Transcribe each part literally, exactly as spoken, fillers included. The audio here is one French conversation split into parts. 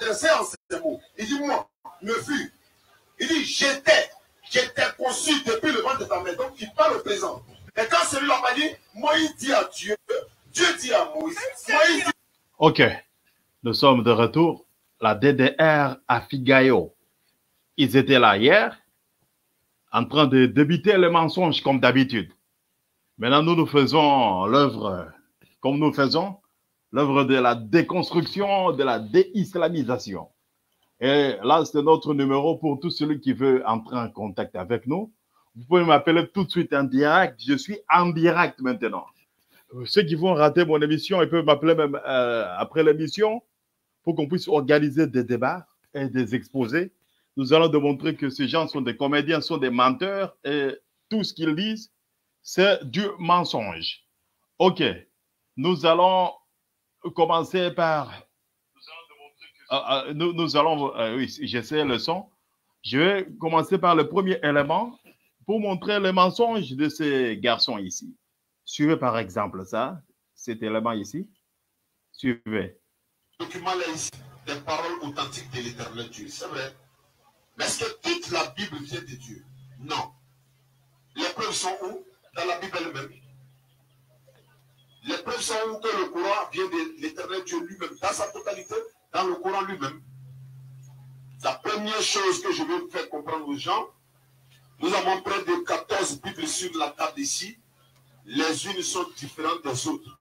s'adressait en ces mots. Il dit, moi, ne fus. Il dit, j'étais, j'étais conçu depuis le ventre de ta mère. Donc, il parle au présent. Et quand celui-là m'a dit, Moïse dit à Dieu, Dieu dit à Moïse, Moïse dit... Ok, nous sommes de retour. La D D R à Figayo. Ils étaient là hier, en train de débiter le mensonge comme d'habitude. Maintenant, nous nous faisons l'œuvre, comme nous faisons, l'œuvre de la déconstruction, de la déislamisation. Et là, c'est notre numéro pour tout celui qui veut entrer en contact avec nous. Vous pouvez m'appeler tout de suite en direct. Je suis en direct maintenant. Ceux qui vont rater mon émission, ils peuvent m'appeler même euh, après l'émission pour qu'on puisse organiser des débats et des exposés. Nous allons démontrer que ces gens sont des comédiens, sont des menteurs et tout ce qu'ils disent, c'est du mensonge. Ok, nous allons commencer par... Euh, euh, nous, nous allons... Euh, oui, j'essaie le son. Je vais commencer par le premier élément pour montrer le mensonge de ces garçons ici. Suivez par exemple ça, cet élément ici. Suivez. Le document là ici, des paroles authentiques de l'éternel Dieu, c'est vrai. Mais est-ce que toute la Bible vient de Dieu? Non. Les preuves sont où? Dans la Bible elle-même. Les preuves sont où que le Coran vient de l'éternel Dieu lui-même, dans sa totalité, dans le Coran lui-même. La première chose que je veux vous faire comprendre aux gens, nous avons près de quatorze Bibles sur la table ici. Les unes sont différentes des autres.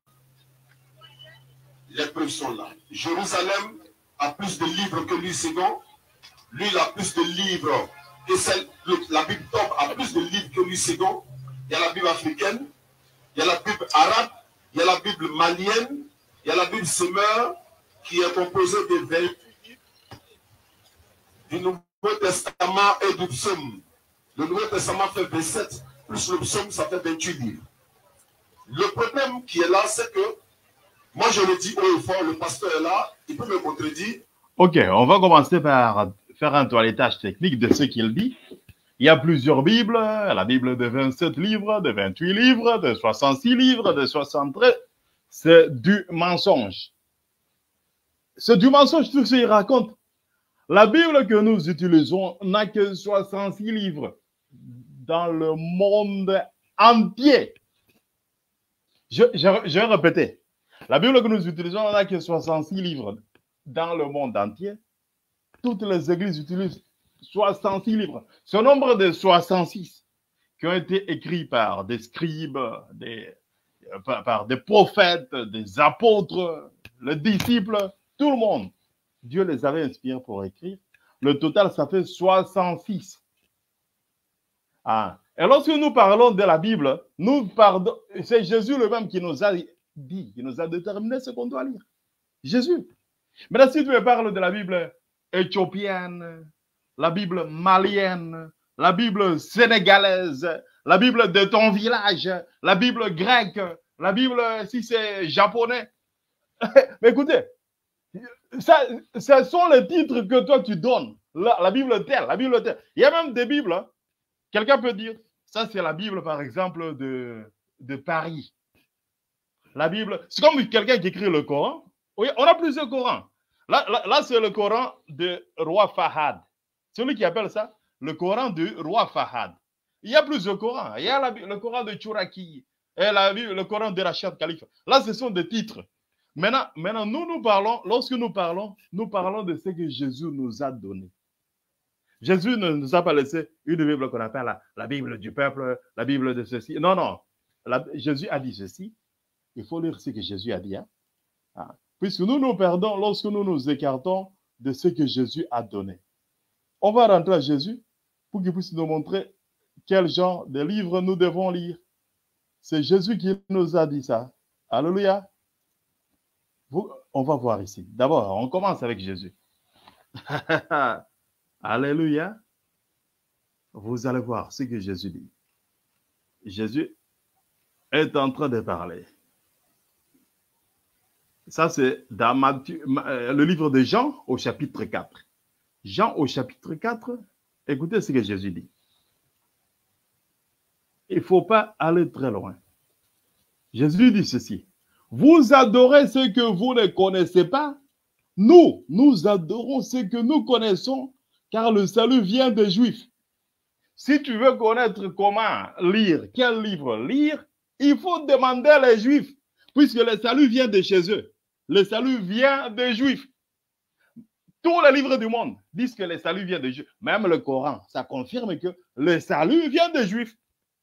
Les preuves sont là. Jérusalem a plus de livres que lui second. Lui, il a plus de livres que celle. La Bible top a plus de livres que lui second. Il y a la Bible africaine, il y a la Bible arabe, il y a la Bible malienne, il y a la Bible semeur qui est composée de vingt du Nouveau Testament et du psaume. Le Nouveau Testament fait vingt-sept, plus le psaume, ça fait vingt-huit livres. Le problème qui est là, c'est que, moi je le dis haut et fort, le pasteur est là, il peut me contredire. Ok, on va commencer par faire un toilettage technique de ce qu'il dit. Il y a plusieurs Bibles, la Bible de vingt-sept livres, de vingt-huit livres, de soixante-six livres, de soixante-treize. C'est du mensonge. C'est du mensonge, tout ce qu'il raconte. La Bible que nous utilisons n'a que soixante-six livres dans le monde entier. Je, je, je vais répéter. La Bible que nous utilisons n'a que soixante-six livres dans le monde entier. Toutes les églises utilisent soixante-six livres. Ce nombre de soixante-six qui ont été écrits par des scribes, des, par, par des prophètes, des apôtres, les disciples, tout le monde. Dieu les avait inspirés pour écrire. Le total, ça fait soixante-six. Ah. Et lorsque nous parlons de la Bible, nous parlons, c'est Jésus lui-même qui nous a dit, qui nous a déterminé ce qu'on doit lire. Jésus. Maintenant, si tu me parles de la Bible éthiopienne, la Bible malienne, la Bible sénégalaise, la Bible de ton village, la Bible grecque, la Bible, si c'est japonais. Mais écoutez, ça, ce sont les titres que toi tu donnes. La, la Bible telle, la Bible telle. Il y a même des Bibles. Hein. Quelqu'un peut dire, ça c'est la Bible par exemple de, de Paris. La Bible, c'est comme quelqu'un qui écrit le Coran. Oui, on a plusieurs Corans. Là, là, là c'est le Coran de roi Fahad. Celui qui appelle ça le Coran du roi Fahad. Il y a plusieurs Corans. Il y a la, le Coran de Chouraki et la, le Coran de Rachad Khalifa. Là, ce sont des titres. Maintenant, maintenant, nous, nous parlons, lorsque nous parlons, nous parlons de ce que Jésus nous a donné. Jésus ne nous a pas laissé une Bible qu'on appelle la, la Bible du peuple, la Bible de ceci. Non, non. La, Jésus a dit ceci. Il faut lire ce que Jésus a dit. Hein? Ah. Puisque nous nous perdons lorsque nous nous écartons de ce que Jésus a donné. On va rentrer à Jésus pour qu'il puisse nous montrer quel genre de livre nous devons lire. C'est Jésus qui nous a dit ça. Alléluia. Vous, on va voir ici. D'abord, on commence avec Jésus. Alléluia. Vous allez voir ce que Jésus dit. Jésus est en train de parler. Ça, c'est dans Matthieu, le livre de Jean au chapitre quatre. Jean au chapitre quatre, écoutez ce que Jésus dit. Il ne faut pas aller très loin. Jésus dit ceci. Vous adorez ce que vous ne connaissez pas, Nous, nous adorons ce que nous connaissons, car le salut vient des Juifs. Si tu veux connaître comment lire, quel livre lire, il faut demander les Juifs, puisque le salut vient de chez eux. Le salut vient des Juifs. Tous les livres du monde disent que le salut vient des Juifs. Même le Coran, ça confirme que le salut vient des Juifs.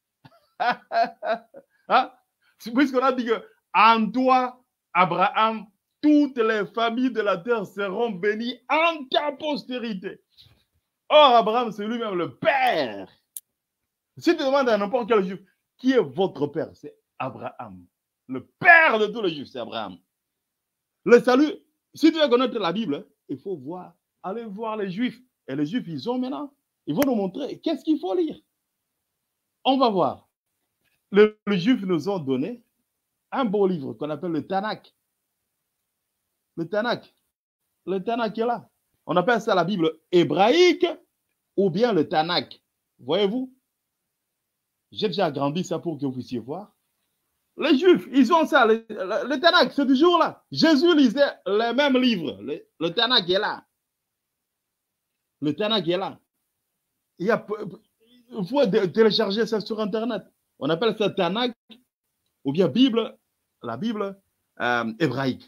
Hein? Puisqu'on a dit que en toi, Abraham, toutes les familles de la terre seront bénies en ta postérité. Or, Abraham, c'est lui-même le père. Si tu demandes à n'importe quel juif, qui est votre père? C'est Abraham. Le père de tous les juifs, c'est Abraham. Le salut, si tu veux connaître la Bible, il faut voir, aller voir les juifs. Et les juifs, ils ont maintenant, ils vont nous montrer qu'est-ce qu'il faut lire. On va voir. Le, les juifs nous ont donné un beau livre qu'on appelle le Tanakh. Le Tanakh. Le Tanakh est là. On appelle ça la Bible hébraïque ou bien le Tanakh. Voyez-vous? J'ai déjà agrandi ça pour que vous puissiez voir. Les Juifs, ils ont ça. Le, le, le Tanakh, c'est toujours là. Jésus lisait les mêmes livres. Le, le Tanakh est là. Le Tanakh est là. Il, y a, il faut télécharger ça sur Internet. On appelle ça Tanakh ou bien Bible, la Bible euh, hébraïque.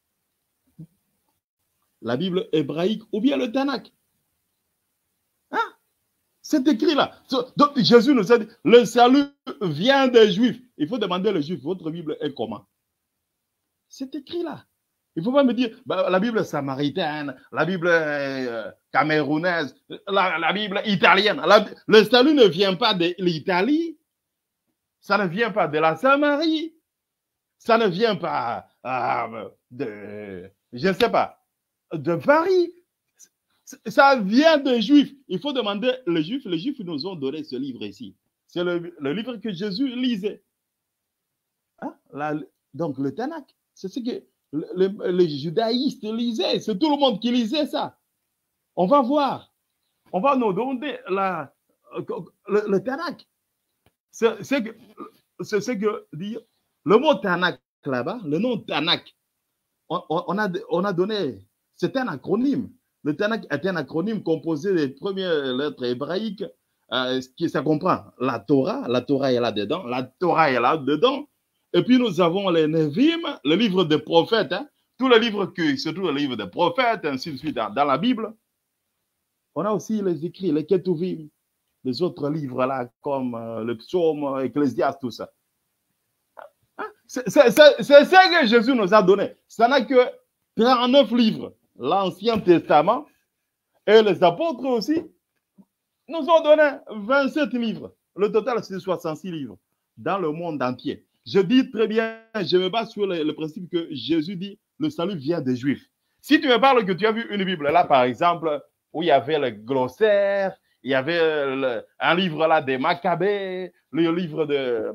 La Bible hébraïque ou bien le Tanakh. Hein? C'est écrit là. Donc Jésus nous a dit, le salut vient des Juifs. Il faut demander aux Juifs, votre Bible est comment? C'est écrit là. Il ne faut pas me dire, bah, la Bible samaritaine, la Bible euh, camerounaise, la, la Bible italienne. La, le salut ne vient pas de l'Italie. Ça ne vient pas de la Samarie. Ça ne vient pas euh, de, je ne sais pas, de Paris. Ça vient des Juifs. Il faut demander les Juifs. Les Juifs nous ont donné ce livre ici. C'est le, le livre que Jésus lisait. Hein? La, donc le Tanakh, c'est ce que les, les judaïstes lisaient. C'est tout le monde qui lisait ça. On va voir. On va nous donner la, le, le Tanakh. C'est ce que, c'est ce que dit le mot Tanakh là-bas, le nom Tanakh. On, on, a, on a donné, c'est un acronyme. Le Tanakh est un acronyme composé des premières lettres hébraïques, euh, qui ça comprend la Torah, la Torah est là-dedans, la Torah est là-dedans, et puis nous avons les Nevim, le livre des prophètes, hein, tous les livres, que, surtout le livre des prophètes, ainsi de suite, dans, dans la Bible. On a aussi les écrits, les Ketuvim, les autres livres là, comme euh, le psaume, Ecclésiaste, tout ça. Hein? C'est ça que Jésus nous a donné. Ça n'a que trente-neuf livres. L'Ancien Testament et les apôtres aussi nous ont donné vingt-sept livres. Le total, c'est soixante-six livres dans le monde entier. Je dis très bien, je me base sur le, le principe que Jésus dit, le salut vient des Juifs. Si tu me parles que tu as vu une Bible là, par exemple, où il y avait le glossaire, il y avait le, un livre là des Maccabées, le livre de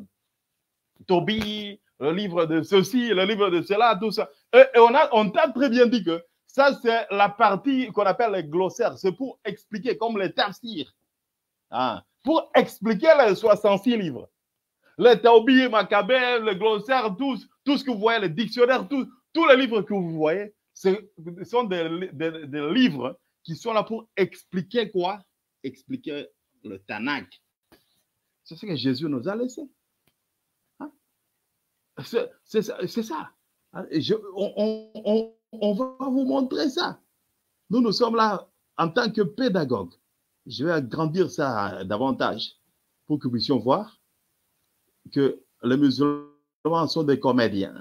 Tobie, le livre de ceci, le livre de cela, tout ça. Et, et on, a, on t'a très bien dit que ça, c'est la partie qu'on appelle les glossaires. C'est pour expliquer, comme les tafsirs. Hein, pour expliquer les soixante-six livres. Les Tobie, Maccabées, les glossaires, tout, tout ce que vous voyez, les dictionnaires, tout, tous les livres que vous voyez, ce sont des, des, des livres qui sont là pour expliquer quoi? Expliquer le Tanakh. C'est ce que Jésus nous a laissé. Hein? C'est ça. Je, on, on, on va vous montrer ça. Nous, nous sommes là en tant que pédagogues. Je vais agrandir ça davantage pour que nous puissions voir que les musulmans sont des comédiens.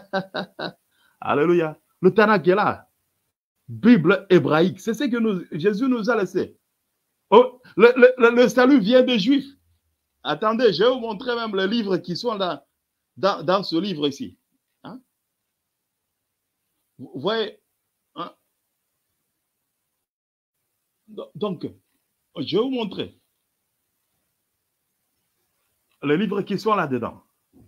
Alléluia. Le Tanakh est là. Bible hébraïque. C'est ce que nous, Jésus nous a laissé. Oh, le, le, le salut vient des Juifs. Attendez, je vais vous montrer même les livres qui sont là, dans, dans ce livre ici. Hein? Vous voyez, hein? Donc, je vais vous montrer les livres qui sont là-dedans.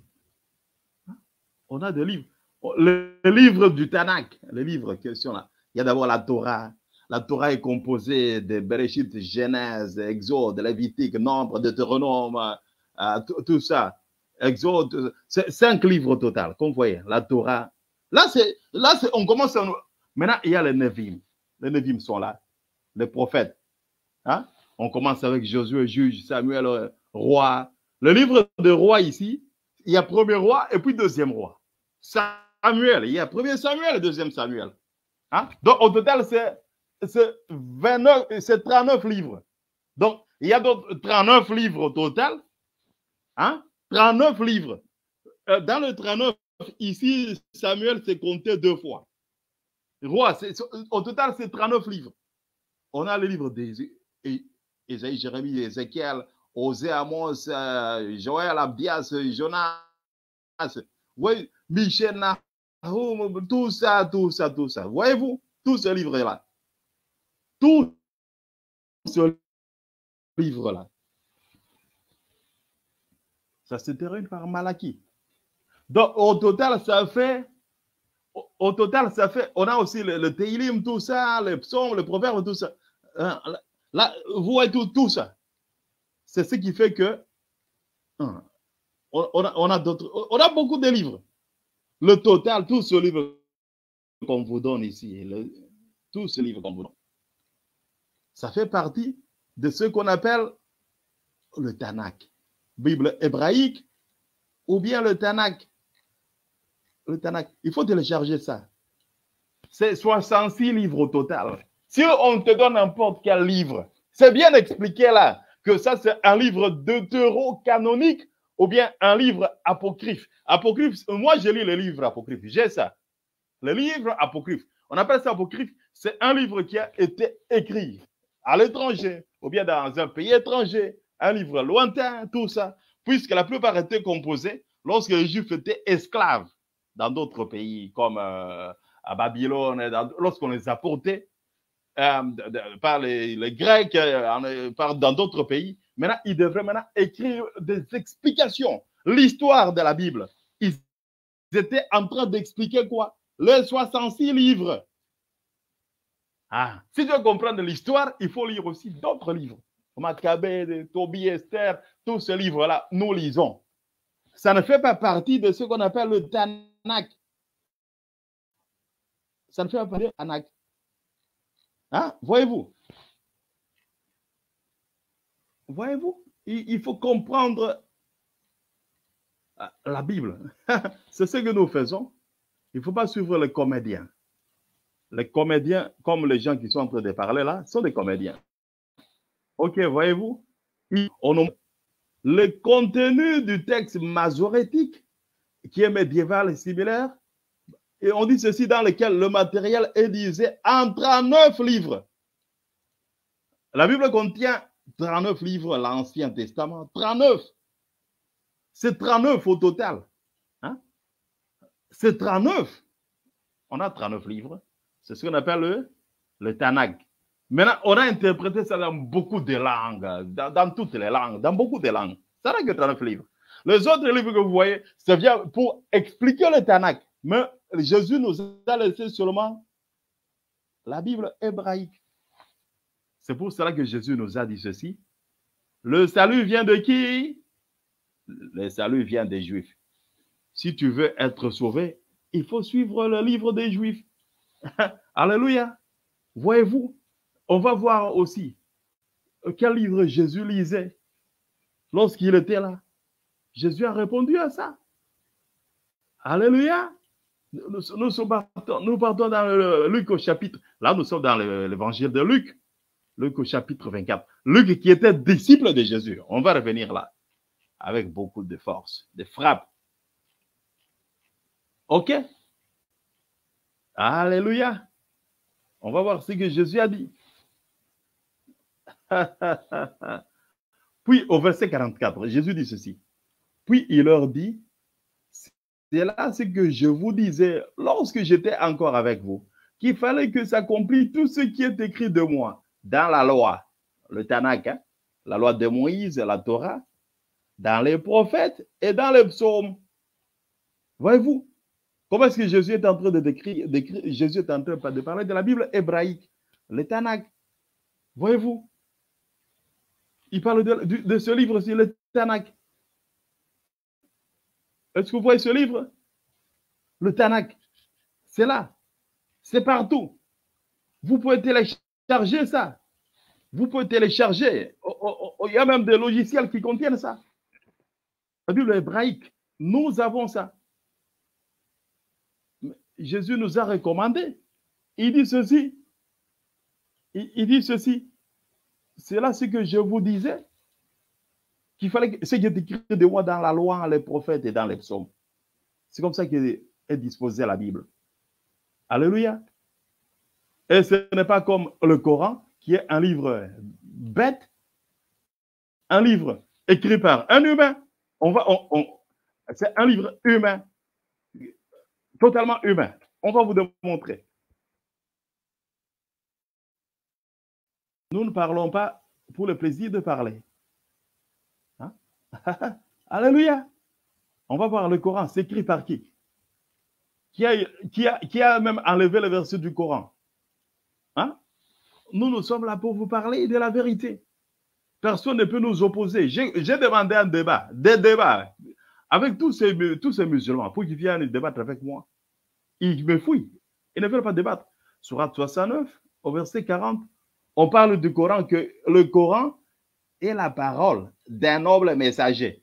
On a des livres. Les livres du Tanakh, les livres qui sont là. Il y a d'abord la Torah. La Torah est composée de Bereshit, Genèse, Exode, Lévitique, Nombre, Deutéronome, euh, tout ça. Exode, c'est cinq livres au total, comme vous voyez. La Torah. Là, là on commence à, Maintenant, il y a les Nevim. Les Nevim sont là. Les prophètes. Hein? On commence avec Josué, juge, Samuel, euh, roi. Le livre de roi ici, il y a premier roi et puis deuxième roi. Samuel, il y a premier Samuel et deuxième Samuel. Hein? Donc, au total, c'est trente-neuf livres. Donc, il y a trente-neuf livres au total. Hein? trente-neuf livres. Euh, dans le trente-neuf, ici, Samuel s'est compté deux fois. Roi, au total, c'est trente-neuf livres. On a le livre d'Ésaïe, Jérémie, Ézéchiel, Osée, Amos, euh, Joël, Abdias, Jonas, oui, Michel, Nahum, tout ça, tout ça, tout ça. Voyez-vous, tout ce livre-là. Tout ce livre-là. Ça se termine par Malachie. Donc, au total, ça fait, au, au total, ça fait, on a aussi le, le Télim, tout ça, les psaumes, les proverbes, tout ça. Là, là vous voyez tout, tout ça. C'est ce qui fait que on, on a, on a d'autres, on a beaucoup de livres. Le total, tout ce livre qu'on vous donne ici, le, tout ce livre qu'on vous donne, ça fait partie de ce qu'on appelle le Tanakh, Bible hébraïque, ou bien le Tanakh. Le Tanakh, il faut télécharger ça. C'est soixante-six livres au total. Si on te donne n'importe quel livre, c'est bien expliqué là que ça c'est un livre deutérocanonique ou bien un livre apocryphe. Apocryphe, moi je lis le livre apocryphe, j'ai ça. Le livre apocryphe, on appelle ça apocryphe, c'est un livre qui a été écrit à l'étranger ou bien dans un pays étranger, un livre lointain, tout ça, puisque la plupart étaient composés lorsque les Juifs étaient esclaves dans d'autres pays comme euh, à Babylone, lorsqu'on les a portés euh, de, de, par les, les Grecs, euh, par, dans d'autres pays. Maintenant, ils devraient maintenant écrire des explications, l'histoire de la Bible. Ils étaient en train d'expliquer quoi? Les soixante-six livres. Ah, si tu veux comprendre l'histoire, il faut lire aussi d'autres livres. Maccabée, Tobie, Esther, tous ces livres-là, nous lisons. Ça ne fait pas partie de ce qu'on appelle le Tanakh. Ça ne fait pas partie du Tanakh. Hein? Voyez-vous? Voyez-vous? Il, il faut comprendre la Bible. C'est ce que nous faisons. Il ne faut pas suivre les comédiens. Les comédiens, comme les gens qui sont en train de parler là, sont des comédiens. Ok, voyez-vous? On le contenu du texte masorétique, qui est médiéval et similaire, et on dit ceci dans lequel le matériel est divisé en trente-neuf livres. La Bible contient trente-neuf livres, l'Ancien Testament, trente-neuf. C'est trente-neuf au total. Hein? C'est trente-neuf. On a trente-neuf livres. C'est ce qu'on appelle le, le Tanakh. Maintenant, on a interprété ça dans beaucoup de langues, dans, dans toutes les langues, dans beaucoup de langues. Ça n'a que trente-neuf livres. Les autres livres que vous voyez, ça vient pour expliquer le Tanakh. Mais Jésus nous a laissé seulement la Bible hébraïque. C'est pour cela que Jésus nous a dit ceci. Le salut vient de qui? Le salut vient des Juifs. Si tu veux être sauvé, il faut suivre le livre des Juifs. Alléluia. Voyez-vous, on va voir aussi quel livre Jésus lisait lorsqu'il était là. Jésus a répondu à ça. Alléluia. Nous, nous, sommes partons, nous partons dans le, Luc au chapitre. Là, nous sommes dans l'évangile de Luc. Luc au chapitre vingt-quatre. Luc qui était disciple de Jésus. On va revenir là. Avec beaucoup de force, de frappe. OK? Alléluia. On va voir ce que Jésus a dit. Puis au verset quarante-quatre, Jésus dit ceci. Puis il leur dit, c'est là ce que je vous disais lorsque j'étais encore avec vous, qu'il fallait que s'accomplisse tout ce qui est écrit de moi dans la loi, le Tanakh, hein, la loi de Moïse, la Torah, dans les prophètes et dans les psaumes. Voyez-vous, comment est-ce que Jésus est en train de décrire, décrire, Jésus est en train de parler de la Bible hébraïque, le Tanakh. Voyez-vous, il parle de, de, de ce livre-ci, le Tanakh. Est-ce que vous voyez ce livre? Le Tanakh, c'est là. C'est partout. Vous pouvez télécharger ça. Vous pouvez télécharger. Oh, oh, oh, il y a même des logiciels qui contiennent ça. La Bible hébraïque, nous avons ça. Jésus nous a recommandé. Il dit ceci. Il, il dit ceci. C'est là ce que je vous disais. Qu'il fallait que ce qui est écrit de moi dans la loi, les prophètes et dans les psaumes. C'est comme ça qu'est disposée la Bible. Alléluia. Et ce n'est pas comme le Coran, qui est un livre bête, un livre écrit par un humain. On va, on, on, c'est un livre humain, totalement humain. On va vous démontrer. Nous ne parlons pas pour le plaisir de parler. Hein? Alléluia. On va voir le Coran, c'est écrit par qui? Qui a, qui, a, qui a même enlevé le verset du Coran? Hein? Nous, nous sommes là pour vous parler de la vérité. Personne ne peut nous opposer. J'ai demandé un débat, des débats, avec tous ces, tous ces musulmans, pour qu'ils viennent débattre avec moi. Ils me fouillent. Ils ne veulent pas débattre. Sourate soixante-neuf, au verset quarante, on parle du Coran, que le Coran est la parole d'un noble messager.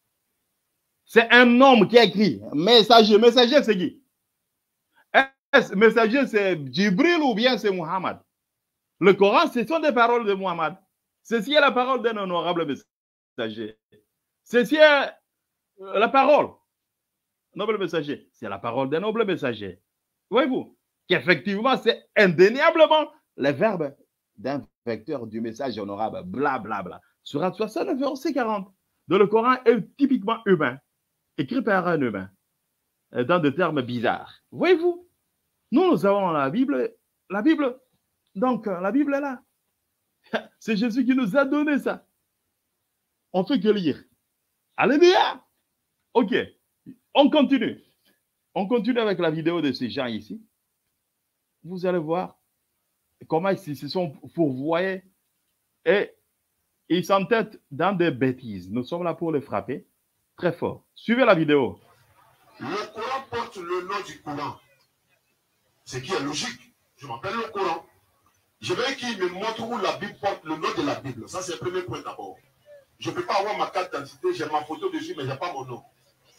C'est un homme qui a écrit. Messager, messager, c'est qui? Est-ce messager, c'est Jibril ou bien c'est Muhammad? Le Coran, ce sont des paroles de Muhammad. Ceci est la parole d'un honorable messager. Ceci est la parole. Noble messager. C'est la parole d'un noble messager. Voyez-vous qu'effectivement, c'est indéniablement le verbe d'un vecteur du message honorable. Bla, bla, bla. Surat soixante-neuf, verset quarante. Donc le Coran est typiquement humain. Écrit par un humain. Dans des termes bizarres. Voyez-vous? Nous, nous avons la Bible. La Bible. Donc, la Bible est là. C'est Jésus qui nous a donné ça. On ne fait que lire. Alléluia. Ok. On continue. On continue avec la vidéo de ces gens ici. Vous allez voir comment ils se sont fourvoyés et ils s'entêtent dans des bêtises. Nous sommes là pour les frapper très fort. Suivez la vidéo. Le Coran porte le nom du Coran. Ce qui est logique. Je m'appelle le Coran. Je veux qu'il me montre où la Bible porte le nom de la Bible. Ça, c'est le premier point d'abord. Je ne peux pas avoir ma carte d'identité, j'ai ma photo dessus, mais je n'ai pas mon nom.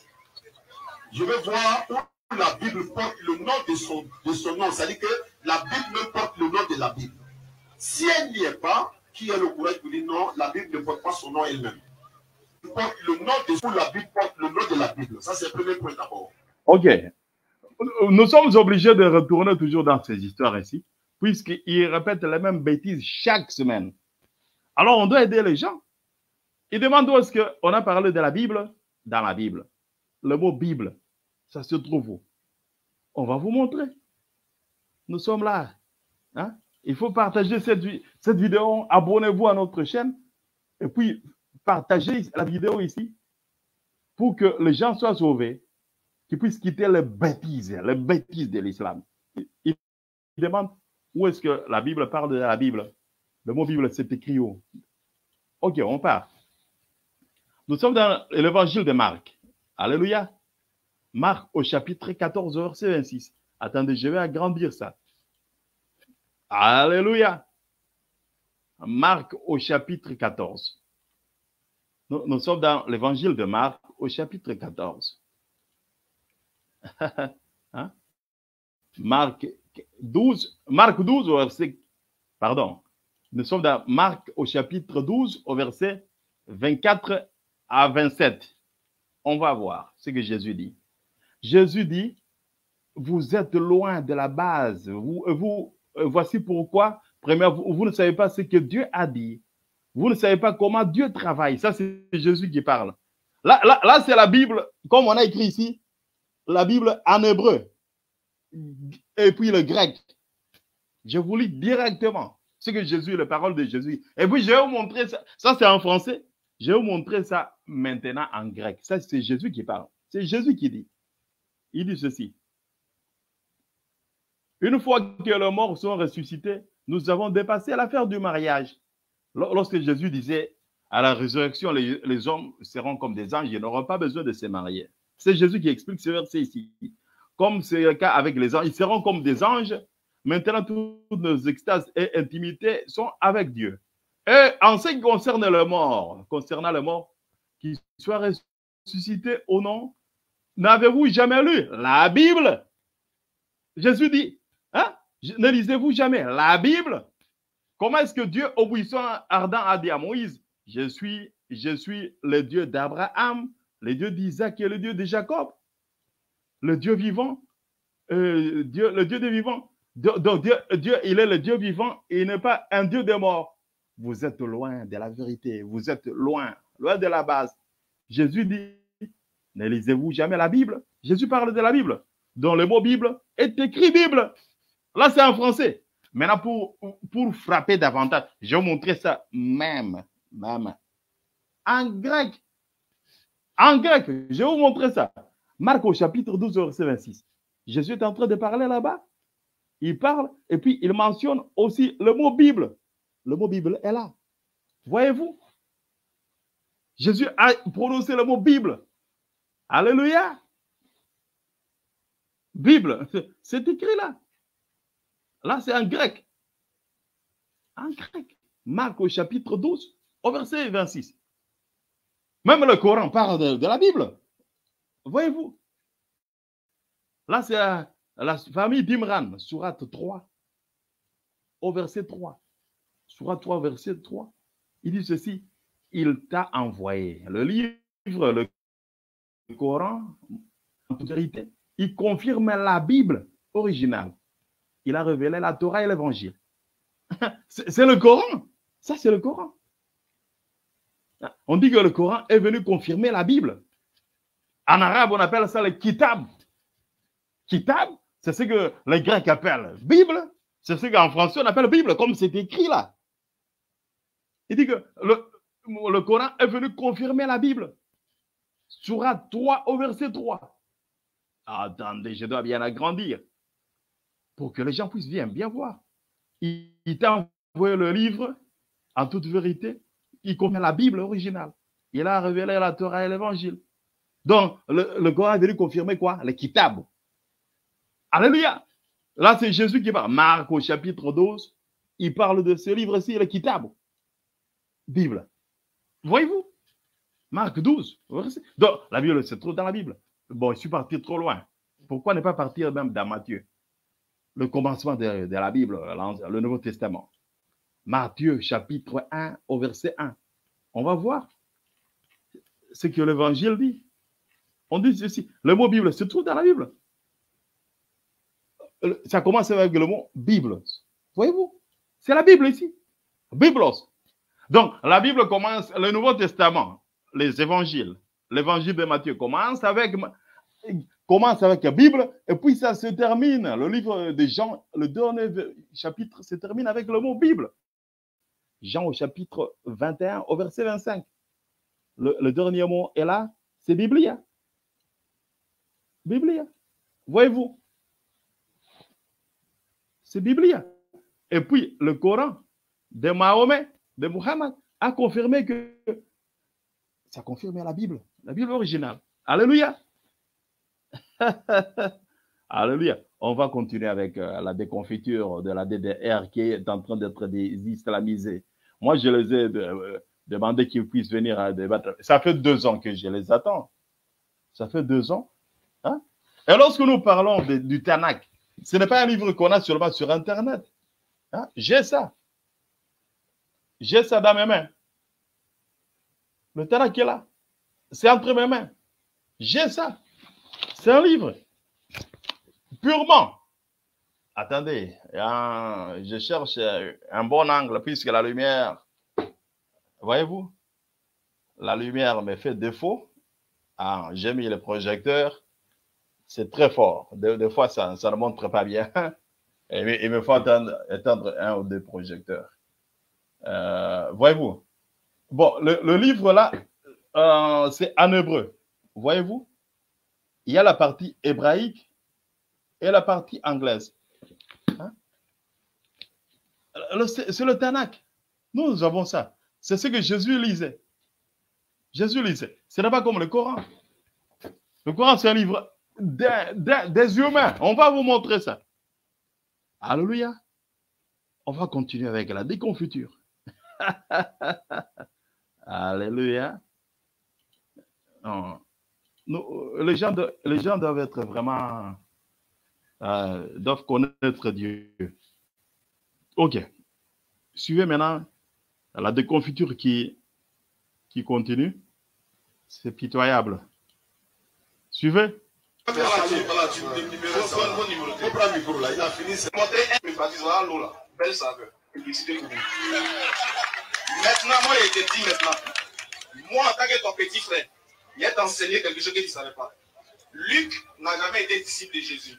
Je veux voir où la Bible porte le nom de son, de son nom. C'est-à-dire que la Bible même porte le nom de la Bible. Si elle n'y est pas, qui est le courage pour dire non, la Bible ne porte pas son nom elle-même. Porte le nom de où la Bible porte le nom de la Bible. Ça, c'est le premier point d'abord. Ok. Nous sommes obligés de retourner toujours dans ces histoires ici, puisqu'ils répètent les mêmes bêtises chaque semaine. Alors, on doit aider les gens. Ils demandent où est-ce qu'on a parlé de la Bible? Dans la Bible. Le mot Bible, ça se trouve où? On va vous montrer. Nous sommes là. Hein? Il faut partager cette, cette vidéo. Abonnez-vous à notre chaîne. Et puis, partagez la vidéo ici pour que les gens soient sauvés, qu'ils puissent quitter les bêtises, les bêtises de l'islam. Ils demandent où est-ce que la Bible parle de la Bible. Le mot Bible, c'est écrit où? Ok, on part. Nous sommes dans l'évangile de Marc. Alléluia. Marc au chapitre quatorze, verset vingt-six. Attendez, je vais agrandir ça. Alléluia. Marc au chapitre quatorze. Nous, nous sommes dans l'évangile de Marc au chapitre quatorze. Hein? Marc douze, Marc douze au verset, pardon, nous sommes dans Marc au chapitre douze au verset vingt-quatre à vingt-sept. On va voir ce que Jésus dit. Jésus dit, vous êtes loin de la base. Vous, vous, voici pourquoi, premièrement, vous, vous ne savez pas ce que Dieu a dit. Vous ne savez pas comment Dieu travaille. Ça, c'est Jésus qui parle. Là, là, là c'est la Bible, comme on a écrit ici, la Bible en hébreu. Et puis le grec. Je vous lis directement ce que Jésus, les paroles de Jésus. Et puis je vais vous montrer ça. Ça, c'est en français. Je vais vous montrer ça maintenant en grec. Ça, c'est Jésus qui parle. C'est Jésus qui dit. Il dit ceci. Une fois que les morts sont ressuscités, nous avons dépassé l'affaire du mariage. Lorsque Jésus disait à la résurrection, les, les hommes seront comme des anges, ils n'auront pas besoin de se marier. C'est Jésus qui explique ce verset ici. Comme c'est le cas avec les anges, ils seront comme des anges Maintenant, toutes nos extases et intimités sont avec Dieu. Et en ce qui concerne le mort, concernant le mort, qu'il soit ressuscité ou non, n'avez-vous jamais lu la Bible? Jésus dit, hein? Ne lisez-vous jamais la Bible? Comment est-ce que Dieu, au buisson ardent, a dit à Moïse, je suis, je suis le Dieu d'Abraham, le Dieu d'Isaac et le Dieu de Jacob, le Dieu vivant, euh, Dieu, le Dieu des vivants. Donc Dieu, Dieu, il est le Dieu vivant et il n'est pas un Dieu des morts. Vous êtes loin de la vérité, vous êtes loin, loin de la base. Jésus dit, ne lisez-vous jamais la Bible? Jésus parle de la Bible, dont le mot Bible est écrit Bible. Là, c'est en français. Maintenant, pour, pour frapper davantage, je vais vous montrer ça même, même, en grec. En grec, je vais vous montrer ça. Marc au chapitre douze, verset vingt-six. Jésus est en train de parler là-bas. Il parle et puis il mentionne aussi le mot Bible. Le mot Bible est là. Voyez-vous? Jésus a prononcé le mot Bible. Alléluia. Bible, c'est écrit là. Là, c'est en grec. En grec. Marc au chapitre douze, au verset vingt-six. Même le Coran parle de, de la Bible. Voyez-vous? Là, c'est euh, la famille d'Imran, sourate trois, au verset trois. Sourate trois, verset trois. Il dit ceci, il t'a envoyé le livre, le Coran, en toute vérité. Il confirme la Bible originale. Il a révélé la Torah et l'Évangile. C'est le Coran. Ça, c'est le Coran. On dit que le Coran est venu confirmer la Bible. En arabe, on appelle ça le kitab. Kitab, c'est ce que les Grecs appellent Bible. C'est ce qu'en français, on appelle Bible, comme c'est écrit là. Il dit que le, le Coran est venu confirmer la Bible. Sourate trois au verset trois. Attendez, je dois bien agrandir pour que les gens puissent bien, bien voir. Il, il t'a envoyé le livre en toute vérité. Il confirme la Bible originale. Il a révélé la Torah et l'Évangile. Donc, le, le Coran est venu confirmer quoi? Le kitab. Alléluia. Là, c'est Jésus qui parle. Marc au chapitre douze, il parle de ce livre-ci, le kitab. Bible. Voyez-vous? Marc douze. Donc, la Bible, c'est trop dans la Bible. Bon, je suis parti trop loin. Pourquoi ne pas partir même dans Matthieu? Le commencement de, de la Bible, le Nouveau Testament. Matthieu, chapitre un, au verset un. On va voir ce que l'Évangile dit. On dit ceci. Le mot Bible se trouve dans la Bible. Ça commence avec le mot Bible. Voyez-vous? C'est la Bible ici. Biblos. Donc, la Bible commence, le Nouveau Testament, les évangiles. L'évangile de Matthieu commence avec, commence avec la Bible et puis ça se termine. Le livre de Jean, le dernier chapitre se termine avec le mot Bible. Jean au chapitre vingt et un, au verset vingt-cinq. Le, le dernier mot est là, c'est Biblia. Biblia. Voyez-vous? C'est Biblia. Et puis, le Coran de Mahomet, de Muhammad, a confirmé que ça confirme la Bible, la Bible originale. Alléluia. Alléluia. On va continuer avec euh, la déconfiture de la D D R qui est en train d'être désislamisée. Moi, je les ai de, euh, demandé qu'ils puissent venir à débattre. Ça fait deux ans que je les attends. Ça fait deux ans. Hein? Et lorsque nous parlons de, du Tanakh, ce n'est pas un livre qu'on a seulement sur Internet. Hein? J'ai ça. J'ai ça dans mes mains. Le Tanakh est là. C'est entre mes mains. J'ai ça. C'est un livre. Purement. Attendez. Hein, je cherche un bon angle puisque la lumière, voyez-vous, la lumière me fait défaut. Ah, j'ai mis le projecteur. C'est très fort. Des, des fois, ça, ça ne montre pas bien. Et, il me faut attendre, attendre un ou deux projecteurs. Euh, voyez-vous. Bon, le, le livre là, euh, c'est en hébreu. Voyez-vous? Il y a la partie hébraïque et la partie anglaise. Hein? C'est le Tanakh. Nous avons ça. C'est ce que Jésus lisait. Jésus lisait. Ce n'est pas comme le Coran. Le Coran, c'est un livre des, des, des humains. On va vous montrer ça. Alléluia. On va continuer avec la déconfiture. Alléluia. Non. Nous, les, gens de, les gens doivent être vraiment, euh, doivent connaître Dieu. Ok. Suivez maintenant la déconfiture qui, qui continue. C'est pitoyable. Suivez. Voilà, tu, voilà, tu me libères ça. Bon numéro. On prend le micro là. Il a fini. C'est montré un me baptise. Voilà l'eau là. Belle saveur. Publicité pour vous. Maintenant, moi, il te dit maintenant. Moi, en tant que ton petit frère, il a enseigné quelque chose que tu ne savais pas. Luc n'a jamais été disciple de Jésus.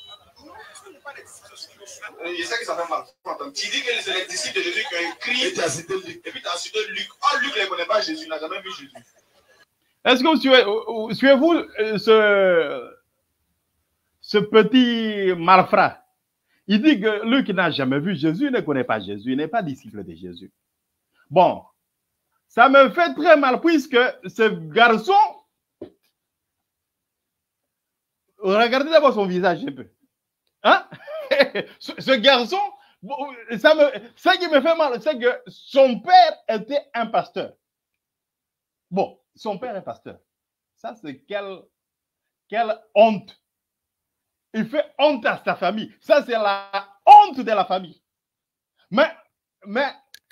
Je sais que ça fait mal. Tu dis que c'est les disciples de Jésus qui ont écrit. Et tu as cité Luc. Et puis tu as cité Luc. Oh, Luc ne connaît pas Jésus, il n'a jamais vu Jésus. Est-ce que vous suivez, suivez-vous ce, ce petit malfrat? Il dit que Luc n'a jamais vu Jésus, il ne connaît pas Jésus, il n'est pas disciple de Jésus. Bon, ça me fait très mal puisque ce garçon, regardez d'abord son visage un peu. Hein? ce, ce garçon, ça me, ce qui me fait mal, c'est que son père était un pasteur. Bon, son père est pasteur. Ça, c'est quelle, quelle honte. Il fait honte à sa famille. Ça, c'est la honte de la famille. Mais, mais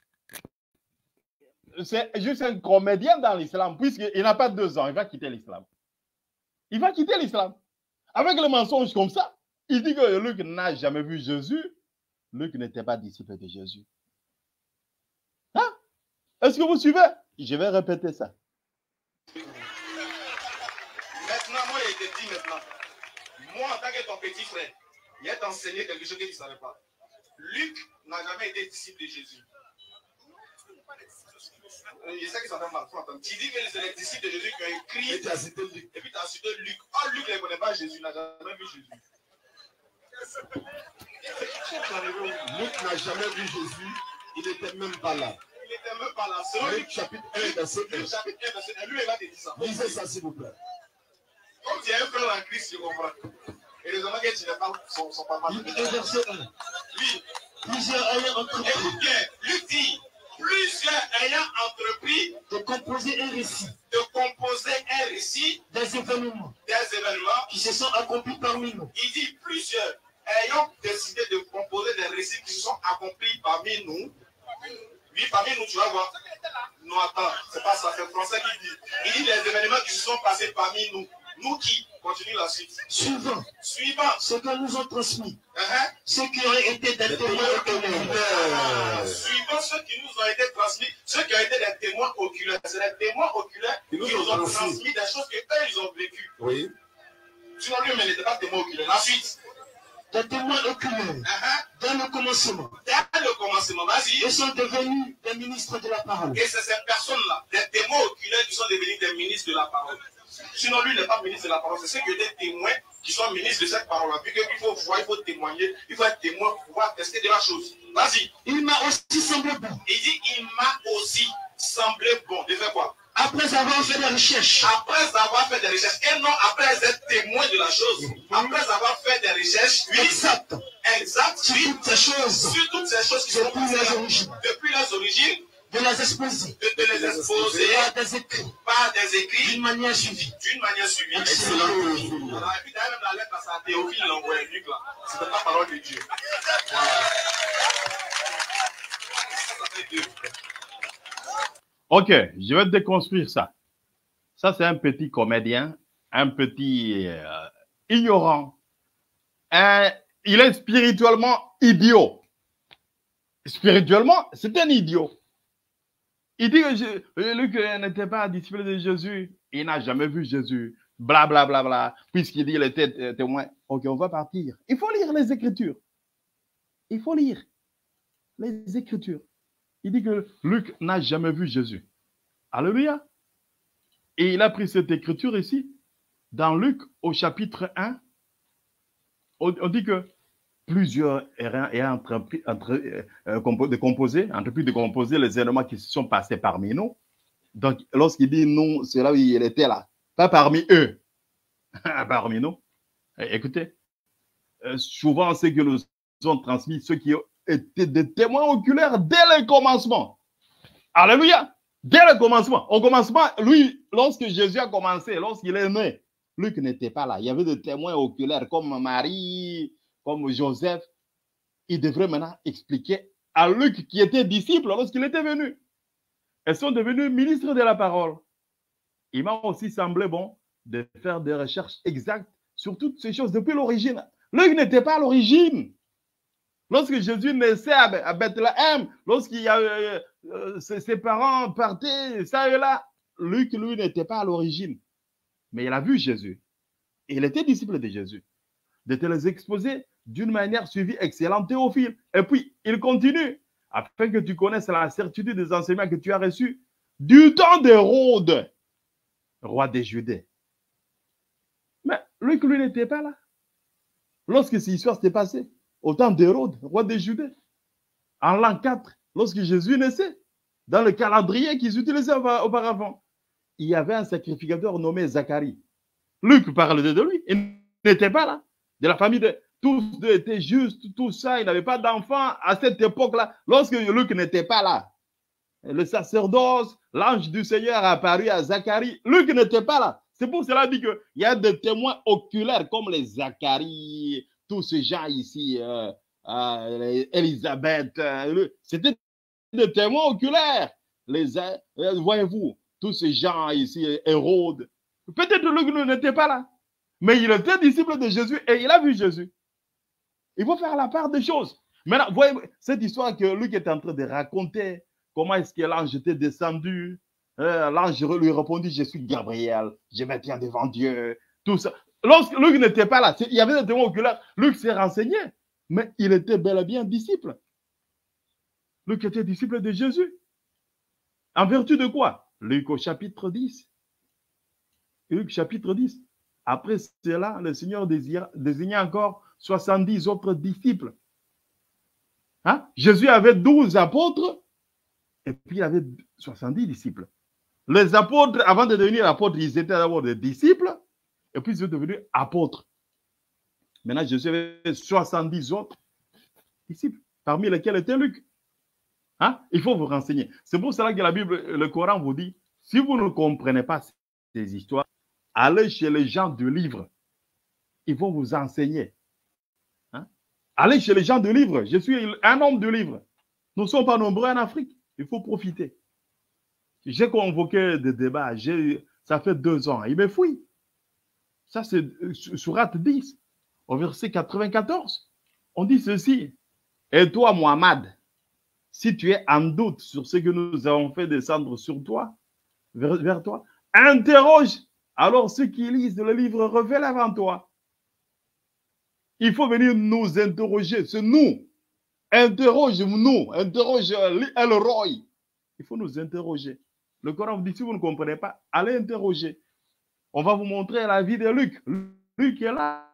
c'est juste un comédien dans l'islam, puisqu'il n'a pas deux ans, il va quitter l'islam. Il va quitter l'islam. Avec le mensonge comme ça, il dit que Luc n'a jamais vu Jésus. Luc n'était pas disciple de Jésus. Hein? Est-ce que vous suivez? Je vais répéter ça. Maintenant, moi, il te dit maintenant. Moi, en tant que ton petit frère, il a enseigné quelque chose que tu ne savais pas. Luc n'a jamais été disciple de Jésus. Je sais que ça fait mal. Tu dis que c'est les disciples de Jésus qui ont écrit. Et tu as cité Luc. Et puis tu as cité Luc. Oh, Luc ne connaît pas Jésus, il n'a jamais vu Jésus. Luc n'a jamais vu Jésus, il n'était même pas là. Il n'était même pas là. C'est Luc chapitre un, verset un. Luc chapitre un, verset un. Lui, il va te dire ça. Lisez ça, s'il vous plaît. Comme tu es un frère en Christ, je comprends. Et les hommes que tu n'es pas son, son papa. Luc un, verset un. Oui. Plusieurs ayant entrepris. Écoute bien, Luc dit, plusieurs ayant entrepris de composer un récit. De composer un récit des événements. Des événements qui se sont accomplis parmi nous. Il dit plusieurs ayant décidé de composer des récits qui se sont accomplis parmi nous. Oui, parmi nous, tu vas voir. Non, attends, c'est pas ça, c'est le français qui dit. Il dit les événements qui se sont passés parmi nous. Nous qui? Continue la suite. Suivant. Suivant. Ce que nous ont transmis. Uh-huh. Ceux qui ont été des témoins oculaires. Suivant ceux qui nous ont été transmis. Ceux qui ont été des témoins oculaires. C'est les témoins oculaires qui nous, qui nous ont transmis des choses qu'eux, ils ont vécues. Oui. Sinon, lui, mais il n'était pas témoin oculaire. La suite. Des témoins oculaires. Uh-huh. Dans le commencement. Dans le commencement, vas-y. Ils sont devenus des ministres de la parole. Et c'est ces personnes-là, des témoins oculaires qui sont devenus des ministres de la parole. Sinon, lui n'est pas ministre de la parole. C'est ceux qui ont des témoins qui sont ministres de cette parole-là. Puis qu'il faut voir, il faut témoigner, il faut être témoin pour pouvoir tester de la chose. Vas-y. Il m'a aussi semblé bon. Il dit, il m'a aussi semblé bon. De faire quoi? Après avoir fait des recherches. Après avoir fait des recherches. Et non après être témoin de la chose. Après avoir fait des recherches. Oui. Exact. Exact. Sur oui. toutes ces choses. Sur toutes ces choses qui sont depuis les origines. Depuis les origines. De les exposer. De, de les exposer. Par des écrits. Par des écrits. D'une manière suivie. D'une manière suivie. Excellent. Voilà. Et puis d'ailleurs même la lettre à sa Théophile l'envoyait Luc là. C'était pas parole de Dieu. Voilà. Ça fait Dieu. Ok, je vais déconstruire ça. Ça, c'est un petit comédien, un petit euh, ignorant. Un, il est spirituellement idiot. Spirituellement, c'est un idiot. Il dit que je, Luc n'était pas disciple de Jésus. Il n'a jamais vu Jésus. Bla, bla, bla, bla. Puisqu'il dit qu'il était témoin. Ok, on va partir. Il faut lire les Écritures. Il faut lire les Écritures. Il dit que Luc n'a jamais vu Jésus. Alléluia. Et il a pris cette écriture ici, dans Luc, au chapitre un. On, on dit que plusieurs ayant entrepris entre, euh, de composer, entrepris de composer les éléments qui se sont passés parmi nous. Donc, lorsqu'il dit nous, c'est là où il était là. Pas parmi eux. Parmi nous. Écoutez, euh, souvent, ce que nous ont transmis, ceux qui étaient des témoins oculaires dès le commencement. Alléluia! Dès le commencement. Au commencement, lui, lorsque Jésus a commencé, lorsqu'il est né, Luc n'était pas là. Il y avait des témoins oculaires comme Marie, comme Joseph. Il devrait maintenant expliquer à Luc, qui était disciple lorsqu'il était venu. Elles sont devenues ministres de la parole. Il m'a aussi semblé bon de faire des recherches exactes sur toutes ces choses depuis l'origine. Luc n'était pas à l'origine. Lorsque Jésus naissait à Bethléem, lorsqu'il y a euh, euh, ses, ses parents partaient, ça et là, Luc, lui, n'était pas à l'origine. Mais il a vu Jésus. Et il était disciple de Jésus. De te les exposer d'une manière suivie excellente, Théophile. Et puis, il continue, afin que tu connaisses la certitude des enseignements que tu as reçus du temps d'Hérode, roi des Judées. Mais Luc, lui, n'était pas là. Lorsque cette histoire s'est passée, au temps d'Hérode, roi des Judées, en l'an quatre, lorsque Jésus naissait, dans le calendrier qu'ils utilisaient auparavant, il y avait un sacrificateur nommé Zacharie. Luc parle de lui, il n'était pas là. De la famille de tous deux étaient justes, tout ça, il n'avait pas d'enfants à cette époque-là, lorsque Luc n'était pas là. Le sacerdoce, l'ange du Seigneur a apparu à Zacharie. Luc n'était pas là. C'est pour cela dit qu'il y a des témoins oculaires comme les Zacharie, tous ces gens ici, euh, euh, Élisabeth, euh, c'était des témoins oculaires. Les, euh, voyez-vous, tous ces gens ici, Hérode. Peut-être Luc n'était pas là, mais il était disciple de Jésus et il a vu Jésus. Il faut faire la part des choses. Maintenant, voyez cette histoire que Luc est en train de raconter, comment est-ce que l'ange était descendu. Euh, l'ange lui répondit, je suis Gabriel, je me tiens devant Dieu, tout ça. Lorsque Luc n'était pas là, il y avait des témoins oculaires, Luc s'est renseigné, mais il était bel et bien disciple. Luc était disciple de Jésus. En vertu de quoi? Luc au chapitre dix. Luc chapitre dix. Après cela, le Seigneur désigna encore soixante-dix autres disciples. Hein? Jésus avait douze apôtres et puis il avait soixante-dix disciples. Les apôtres, avant de devenir apôtres, ils étaient d'abord des disciples et puis ils sont devenus apôtres. Maintenant, Jésus avait soixante-dix autres disciples, parmi lesquels était Luc. Hein? Il faut vous renseigner. C'est pour cela que la Bible, le Coran vous dit, si vous ne comprenez pas ces histoires, allez chez les gens du livre. Ils vont vous enseigner. Hein? Allez chez les gens du livre. Je suis un homme du livre. Nous ne sommes pas nombreux en Afrique. Il faut profiter. J'ai convoqué des débats. Ça fait deux ans. Il me fouille. Ça, c'est Sourate dix, au verset quatre-vingt-quatorze. On dit ceci. Et toi, Mohammed, si tu es en doute sur ce que nous avons fait descendre sur toi, vers, vers toi, interroge alors ceux qui lisent le livre révèle avant toi. Il faut venir nous interroger. C'est nous. Interroge-nous. Interroge Elroy. Il faut nous interroger. Le Coran vous dit, si vous ne comprenez pas, allez interroger. On va vous montrer la vie de Luc. Luc est là.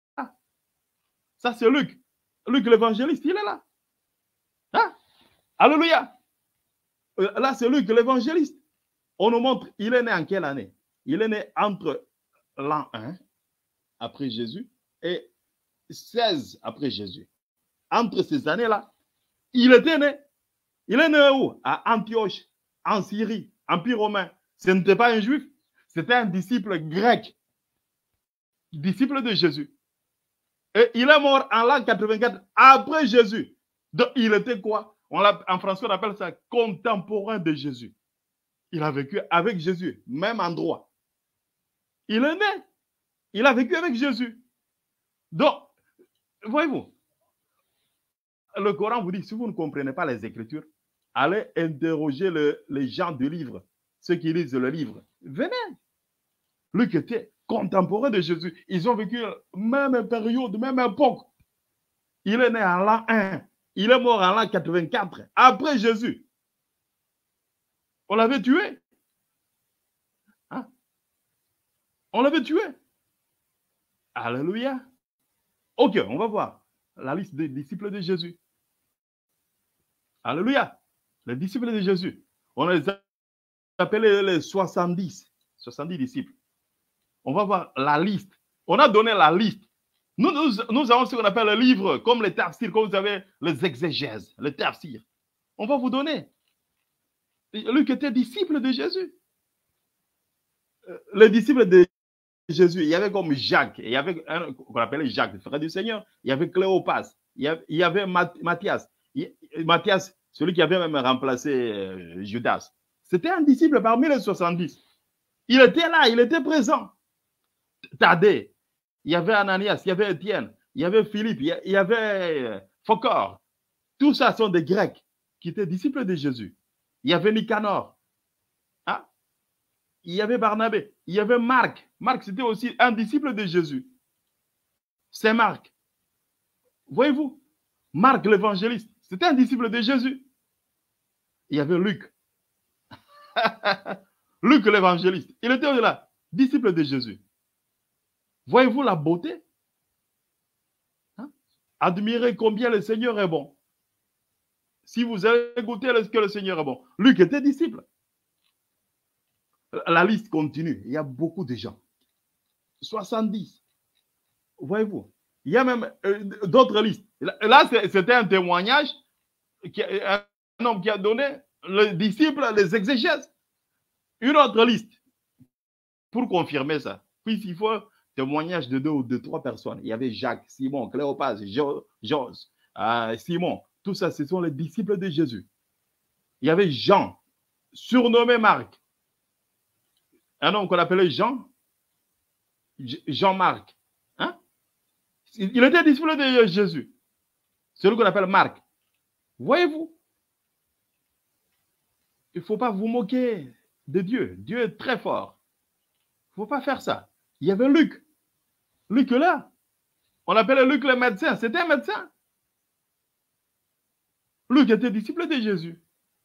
Ça, c'est Luc. Luc l'évangéliste, il est là. Hein? Alléluia. Là, c'est Luc l'évangéliste. On nous montre, il est né en quelle année? Il est né entre l'an un, après Jésus, et seize après Jésus. Entre ces années-là, il était né. Il est né où? À Antioche, en Syrie, Empire romain. Ce n'était pas un juif, c'était un disciple grec, disciple de Jésus. Et il est mort en l'an quatre-vingt-quatre après Jésus. Donc, il était quoi? On en français, on appelle ça contemporain de Jésus. Il a vécu avec Jésus, même endroit. Il est né. Il a vécu avec Jésus. Donc, voyez-vous, le Coran vous dit, si vous ne comprenez pas les Écritures, allez interroger le, les gens du livre, ceux qui lisent le livre. Venez. Luc était contemporain de Jésus. Ils ont vécu même période, même époque. Il est né en l'an un. Il est mort en l'an quatre-vingt-quatre, après Jésus. On l'avait tué. Hein? On l'avait tué. Alléluia. Ok, on va voir la liste des disciples de Jésus. Alléluia. Les disciples de Jésus. On les a appelés les soixante-dix. soixante-dix disciples. On va voir la liste. On a donné la liste Nous, nous, nous avons ce qu'on appelle le livre, comme les tafsirs, comme vous avez les exégèses, les tafsirs. On va vous donner. Luc était disciple de Jésus. Les disciples de Jésus, il y avait comme Jacques, il y avait un qu'on appelait Jacques, le frère du Seigneur, il y avait Cléopas, il y avait, il y avait Matthias, Matthias, celui qui avait même remplacé euh, Judas. C'était un disciple parmi les soixante-dix. Il était là, il était présent. Thaddée, il y avait Ananias, il y avait Étienne, il y avait Philippe, il y avait Phocor. Tout ça sont des Grecs qui étaient disciples de Jésus. Il y avait Nicanor. Hein? Il y avait Barnabé. Il y avait Marc. Marc, c'était aussi un disciple de Jésus. C'est Marc. Voyez-vous, Marc l'évangéliste, c'était un disciple de Jésus. Il y avait Luc. Luc l'évangéliste, il était là, disciple de Jésus. Voyez-vous la beauté? Hein? Admirez combien le Seigneur est bon. Si vous avez goûté ce que le Seigneur est bon. Luc était disciple. La liste continue. Il y a beaucoup de gens. soixante-dix. Voyez-vous? Il y a même euh, d'autres listes. Là, c'était un témoignage. Qui, un homme qui a donné le disciple, les exégèses. Une autre liste. Pour confirmer ça. Puis il faut témoignage de deux ou de trois personnes. Il y avait Jacques, Simon, Cléopas, Jos, euh, Simon. Tout ça, ce sont les disciples de Jésus. Il y avait Jean, surnommé Marc. Un homme qu'on appelait Jean, Jean-Marc. Hein? Il était disciple de Jésus. Celui qu'on appelle Marc. Voyez-vous? Il ne faut pas vous moquer de Dieu. Dieu est très fort. Il ne faut pas faire ça. Il y avait Luc. Luc là. On l'appelait Luc le médecin. C'était un médecin. Luc était disciple de Jésus.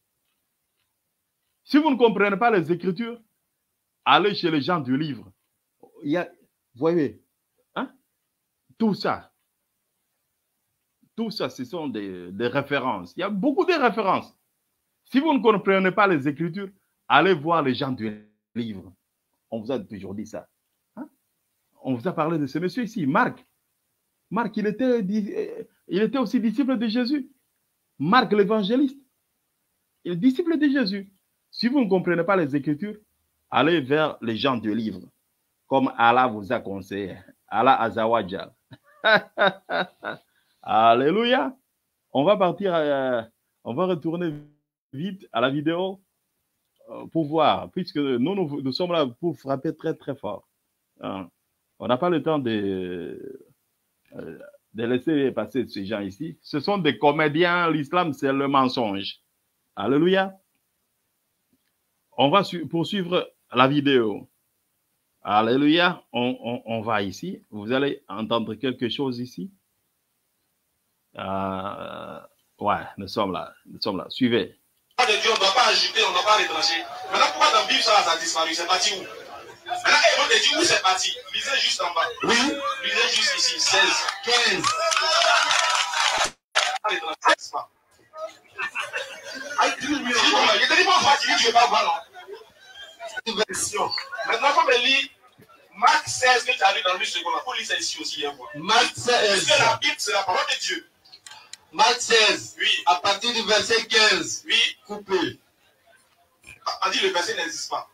Si vous ne comprenez pas les Écritures, allez chez les gens du livre. Il y a, vous voyez, hein? Tout ça. Tout ça, ce sont des, des références. Il y a beaucoup de références. Si vous ne comprenez pas les Écritures, allez voir les gens du livre. On vous a toujours dit ça. Hein? On vous a parlé de ce monsieur ici, Marc. Marc, il était, il était aussi disciple de Jésus. Marc l'évangéliste. Il est disciple de Jésus. Si vous ne comprenez pas les Écritures, allez vers les gens du livre. Comme Allah vous a conseillé. Allah Azawajal. Alléluia. On va partir, euh, on va retourner vite à la vidéo euh, pour voir, puisque nous, nous, nous sommes là pour frapper très très fort. Hein? On n'a pas le temps de, euh, de laisser passer ces gens ici. Ce sont des comédiens, l'islam c'est le mensonge. Alléluia. On va poursuivre la vidéo. Alléluia. On, on, on va ici. Vous allez entendre quelque chose ici. Euh, ouais, nous sommes là. Nous sommes là. Suivez. De Dieu, on ne doit pas ajouter, on ne doit pas retrancher. Maintenant, pourquoi dans la Bible, ça a disparu? C'est parti où? Maintenant, ils vont te dire où c'est parti. Lisez juste en bas. Oui. Lisez juste ici. seize, quinze. Je te dis pas en fatigué, tu ne veux pas voir, non? Version. Maintenant, il faut me lire Marc seize que tu as lu dans le second. Il faut lire ça ici aussi. Hein, Marc seize. Parce que la Bible, c'est la parole de Dieu. Marc seize. Oui. À partir du verset quinze. Oui. Coupé. On dit le verset n'existe pas.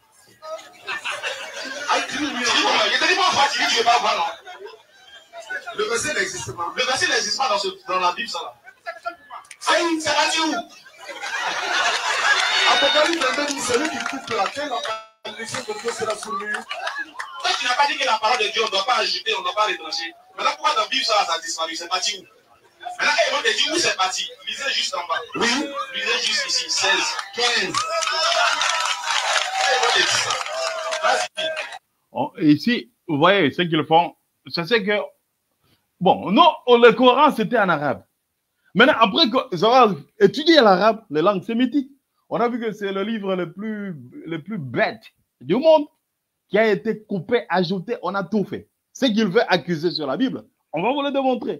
Je te dis pas en fatigué, tu ne veux pas voir, non? Le verset n'existe pas. Le verset n'existe pas dans, ce, dans la Bible, ça là. C'est parti où? Apocalypse vingt-deux dit celui qui coupe la terre, la malédiction de Dieu sera sur lui. Toi, tu n'as pas dit que la parole de Dieu, on ne doit pas ajouter, on ne doit pas retrancher. Maintenant, pourquoi dans la Bible, ça, ça a disparu? C'est parti où? Maintenant, ils vont te dire où c'est parti. Lisez juste en bas. Oui. Lisez juste ici. seize, quinze. Ils vont te dire ça. Vas-y. Oh, ici, vous voyez ce qu'ils font. C'est que, bon, non, le Coran, c'était en arabe. Maintenant, après qu'ils auront étudié l'arabe, les langues sémitiques, on a vu que c'est le livre le plus, le plus bête du monde qui a été coupé, ajouté, on a tout fait. Ce qu'il veut accuser sur la Bible, on va vous le démontrer.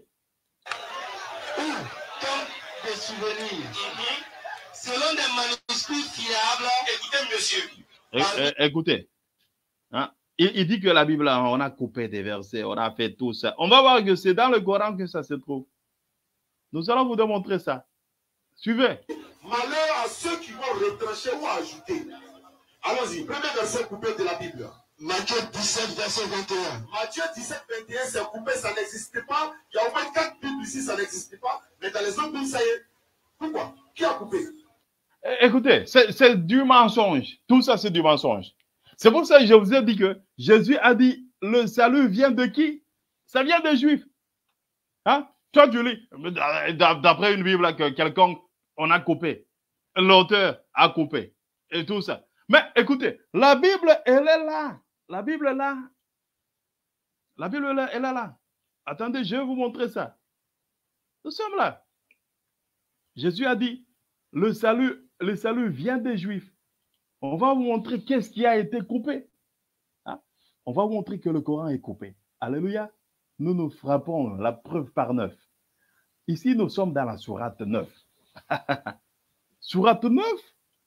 Comme des souvenirs. Mm-hmm. Selon des manuscrits fiables, écoutez, monsieur. É, é, écoutez. Hein? Il, il dit que la Bible, on a coupé des versets, on a fait tout ça. On va voir que c'est dans le Coran que ça se trouve. Nous allons vous démontrer ça. Suivez. Malheur à ceux qui vont retrancher ou ajouter. Allons-y. Premier verset coupé de la Bible. Matthieu dix-sept, verset vingt et un. Matthieu dix-sept, vingt et un, c'est coupé, ça n'existait pas. Il y a au moins quatre Bibles ici, ça n'existait pas. Mais dans les autres Bibles, ça y est. Pourquoi? Qui a coupé? Écoutez, c'est du mensonge. Tout ça, c'est du mensonge. C'est pour ça que je vous ai dit que Jésus a dit, le salut vient de qui? Ça vient des Juifs. Hein? Toi, tu lis, d'après une Bible que quelqu'un, on a coupé. L'auteur a coupé. Et tout ça. Mais écoutez, la Bible, elle est là. La Bible est là. La Bible, elle est là. Attendez, je vais vous montrer ça. Nous sommes là. Jésus a dit, le salut, le salut vient des Juifs. On va vous montrer qu'est-ce qui a été coupé. Hein? On va vous montrer que le Coran est coupé. Alléluia. Nous nous frappons la preuve par neuf. Ici, nous sommes dans la sourate neuf. Sourate neuf.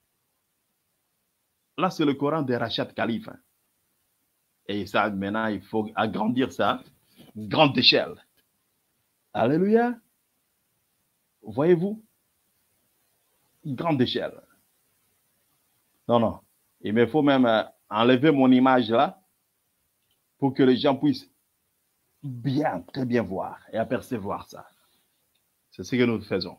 Là, c'est le Coran de Rachad Khalif. Et ça, maintenant, il faut agrandir ça. Grande échelle. Alléluia. Voyez-vous? Grande échelle. Non, non. Il me faut même euh, enlever mon image là pour que les gens puissent bien, très bien voir et apercevoir ça. C'est ce que nous faisons.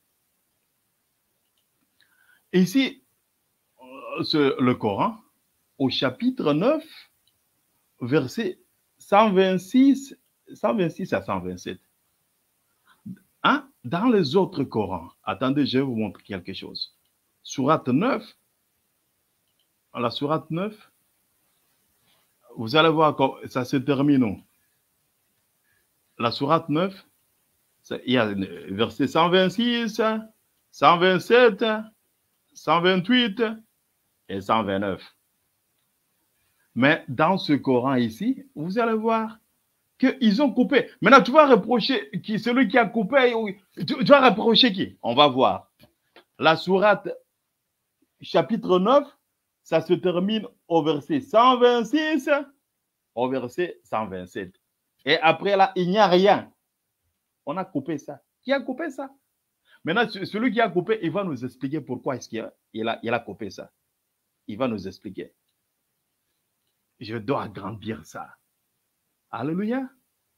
Ici, euh, le Coran, au chapitre neuf, verset cent vingt-six, cent vingt-six à cent vingt-sept. Hein? Dans les autres Corans, attendez, je vais vous montrer quelque chose. Sourate neuf, la sourate neuf, vous allez voir comment ça se termine. La sourate neuf, il y a verset cent vingt-six, cent vingt-sept, cent vingt-huit et cent vingt-neuf. Mais dans ce Coran ici, vous allez voir qu'ils ont coupé. Maintenant, tu vas reprocher qui, celui qui a coupé, tu, tu vas reprocher qui? On va voir. La sourate chapitre neuf, ça se termine au verset cent vingt-six, au verset cent vingt-sept. Et après là, il n'y a rien. On a coupé ça. Qui a coupé ça? Maintenant, celui qui a coupé, il va nous expliquer pourquoi est-ce qu'il a, il a, il a coupé ça. Il va nous expliquer. Je dois agrandir ça. Alléluia.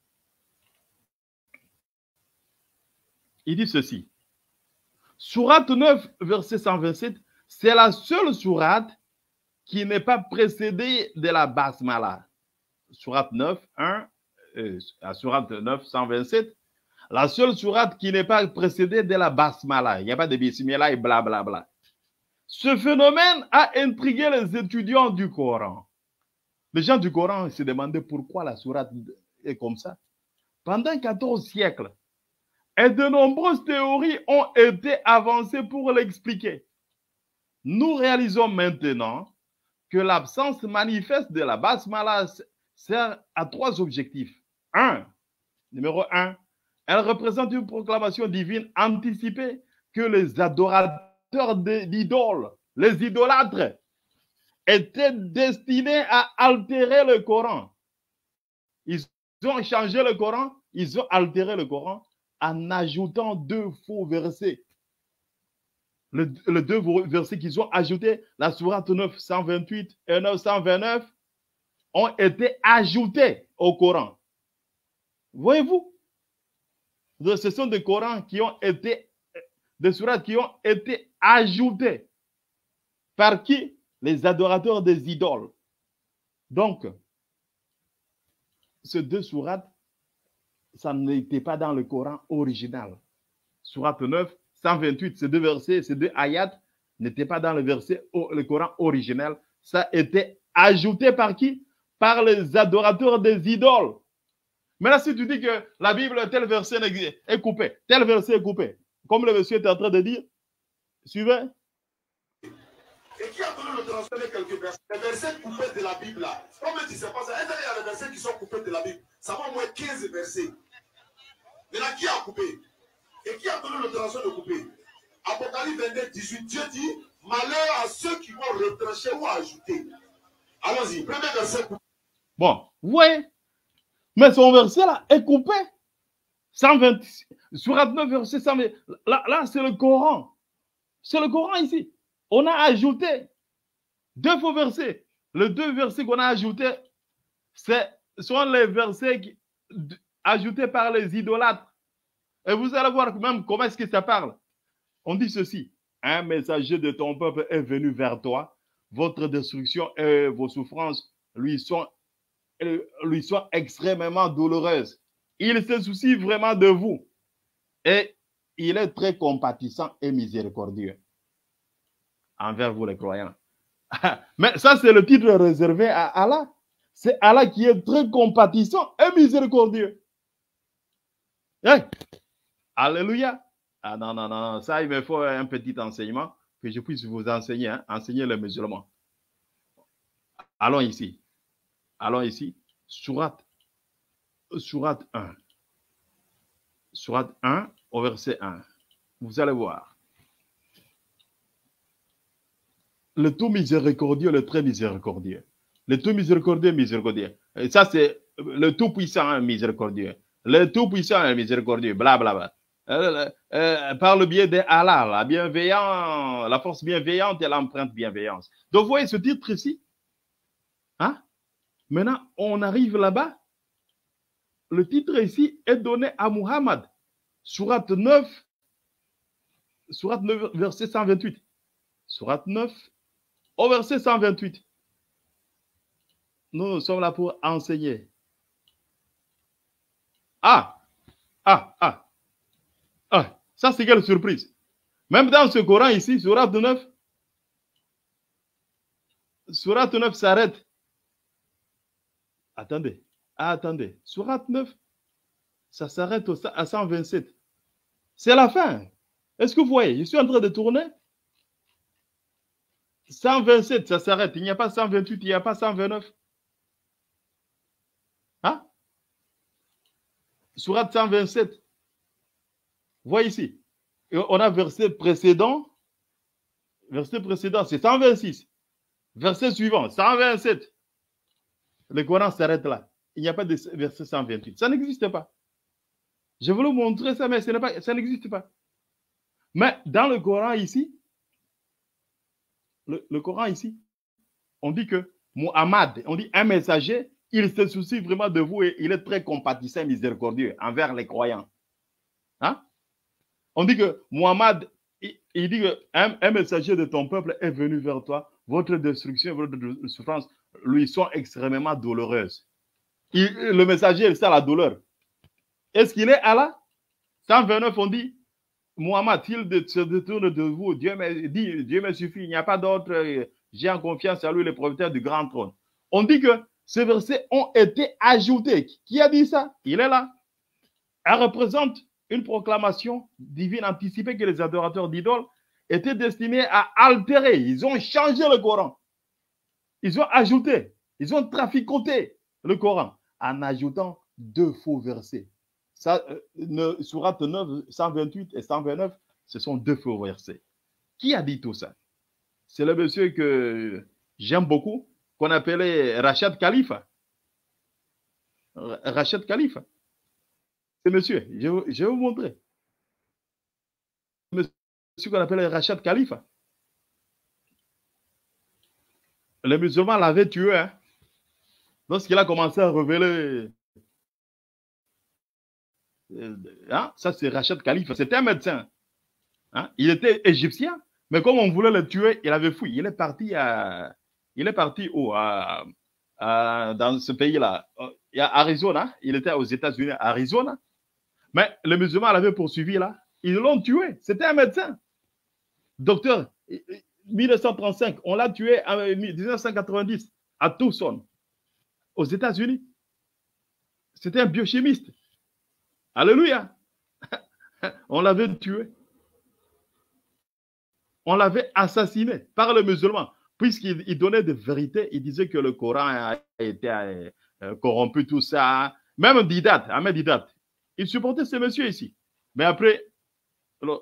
Il dit ceci. Sourate neuf, verset cent vingt-sept, c'est la seule sourate qui n'est pas précédée de la basmala. Sourate neuf, un, euh, sourate neuf, cent vingt-sept, la seule sourate qui n'est pas précédée de la basmala. Il n'y a pas de bismillah et blablabla. Bla bla. Ce phénomène a intrigué les étudiants du Coran. Les gens du Coran se demandaient pourquoi la sourate est comme ça. Pendant quatorze siècles, et de nombreuses théories ont été avancées pour l'expliquer. Nous réalisons maintenant que l'absence manifeste de la basmala sert à trois objectifs. Un, numéro un, elle représente une proclamation divine anticipée que les adorateurs d'idoles, les idolâtres, étaient destinés à altérer le Coran. Ils ont changé le Coran, ils ont altéré le Coran en ajoutant deux faux versets. Le, les deux versets qu'ils ont ajoutés, la sourate neuf cent vingt-huit et neuf cent vingt-neuf, ont été ajoutés au Coran. Voyez-vous? Ce sont des Corans qui ont été, des sourates qui ont été ajoutés. Par qui? Les adorateurs des idoles. Donc, ces deux sourates, ça n'était pas dans le Coran original. Sourate neuf, cent vingt-huit, ces deux versets, ces deux ayats n'étaient pas dans le verset, le Coran original. Ça a été ajouté par qui? Par les adorateurs des idoles. Maintenant, si tu dis que la Bible, tel verset est coupé, tel verset est coupé, comme le monsieur est en train de dire, suivez. Et qui a voulu le transférer quelques versets? Les versets coupés de la Bible là. Comme tu ne sais pas ça, il y a des versets qui sont coupés de la Bible. Ça va au moins quinze versets. Maintenant, qui a coupé? Et qui a donné l'autorisation de couper? Apocalypse vingt-deux, dix-huit, Dieu dit, malheur à ceux qui vont retrancher ou ajouter. Allons-y, premier verset coupé. Bon, vous voyez, mais son verset là est coupé. cent vingt, Sourate neuf, verset cent vingt. Là, là c'est le Coran. C'est le Coran ici. On a ajouté deux faux versets. Les deux versets qu'on a ajoutés, ce sont les versets qui, ajoutés par les idolâtres. Et vous allez voir même comment est-ce que ça parle. On dit ceci. Un messager de ton peuple est venu vers toi. Votre destruction et vos souffrances lui sont, lui sont extrêmement douloureuses. Il se soucie vraiment de vous. Et il est très compatissant et miséricordieux envers vous les croyants. Mais ça, c'est le titre réservé à Allah. C'est Allah qui est très compatissant et miséricordieux. Hey. Alléluia. Ah non, non, non, ça, il me faut un petit enseignement que je puisse vous enseigner, hein, enseigner les musulmans. Allons ici. Allons ici. Sourate. Sourate un. Sourate un au verset un. Vous allez voir. Le tout miséricordieux, le très miséricordieux. Le tout miséricordieux, miséricordieux. Et ça, c'est le tout puissant, hein, miséricordieux. Le tout puissant, hein, miséricordieux. Blablabla. Bla, bla. Euh, euh, par le biais d'Allah, la bienveillance, la force bienveillante et l'empreinte bienveillance. Donc, vous voyez ce titre ici? Hein? Maintenant, on arrive là-bas. Le titre ici est donné à Muhammad. Sourate neuf, Sourate neuf, verset cent vingt-huit. Sourate neuf, au verset cent vingt-huit. Nous sommes là pour enseigner. Ah, ah, ah. Ah, ça c'est quelle surprise. Même dans ce Coran ici, Sourate neuf, Sourate neuf s'arrête. Attendez, ah, attendez. Sourate neuf, ça s'arrête à cent vingt-sept. C'est la fin. Est-ce que vous voyez? Je suis en train de tourner. cent vingt-sept, ça s'arrête. Il n'y a pas cent vingt-huit, il n'y a pas cent vingt-neuf. Hein? Sourate cent vingt-sept. Voyez ici. On a verset précédent. Verset précédent, c'est cent vingt-six. Verset suivant, cent vingt-sept. Le Coran s'arrête là. Il n'y a pas de verset cent vingt-huit. Ça n'existe pas. Je vais vous montrer ça, mais ce n'est pas, ça n'existe pas. Mais dans le Coran ici, le, le Coran ici, on dit que Muhammad, on dit un messager, il se soucie vraiment de vous et il est très compatissant et miséricordieux envers les croyants. Hein? On dit que Muhammad, il, il dit qu'un un messager de ton peuple est venu vers toi. Votre destruction, votre souffrance lui sont extrêmement douloureuses. Il, le messager, il sent la douleur. Est-ce qu'il est Allah? cent vingt-neuf, on dit, Muhammad, s'il se détourne de vous, Dieu me, dit, Dieu me suffit, il n'y a pas d'autre, j'ai en confiance à lui, le propriétaire du grand trône. On dit que ces versets ont été ajoutés. Qui a dit ça? Il est là. Elle représente une proclamation divine anticipée que les adorateurs d'idoles étaient destinés à altérer. Ils ont changé le Coran. Ils ont ajouté, ils ont traficoté le Coran en ajoutant deux faux versets. Ça, euh, Sourate neuf, cent vingt-huit et cent vingt-neuf, ce sont deux faux versets. Qui a dit tout ça? C'est le monsieur que j'aime beaucoup, qu'on appelait Rachad Khalifa. Rachad Khalifa. C'est monsieur, je, je vais vous montrer. Monsieur qu'on appelle Rachad Khalifa. Les musulmans l'avaient tué, hein, lorsqu'il a commencé à révéler. Hein, ça, c'est Rachad Khalifa. C'était un médecin. Hein, il était égyptien, mais comme on voulait le tuer, il avait fui. Il est parti à. Il est parti où? À, à, dans ce pays-là. Il y a Arizona. Il était aux États-Unis, Arizona. Mais les musulmans l'avaient poursuivi là. Ils l'ont tué. C'était un médecin. Docteur, mille neuf cent trente-cinq, on l'a tué en mille neuf cent quatre-vingt-dix à Tucson, aux États-Unis. C'était un biochimiste. Alléluia. On l'avait tué. On l'avait assassiné par les musulmans. Puisqu'il donnait des vérités, il disait que le Coran a été euh, corrompu, tout ça. Même Didat, Ahmed Didat, il supportait ces messieurs ici. Mais après,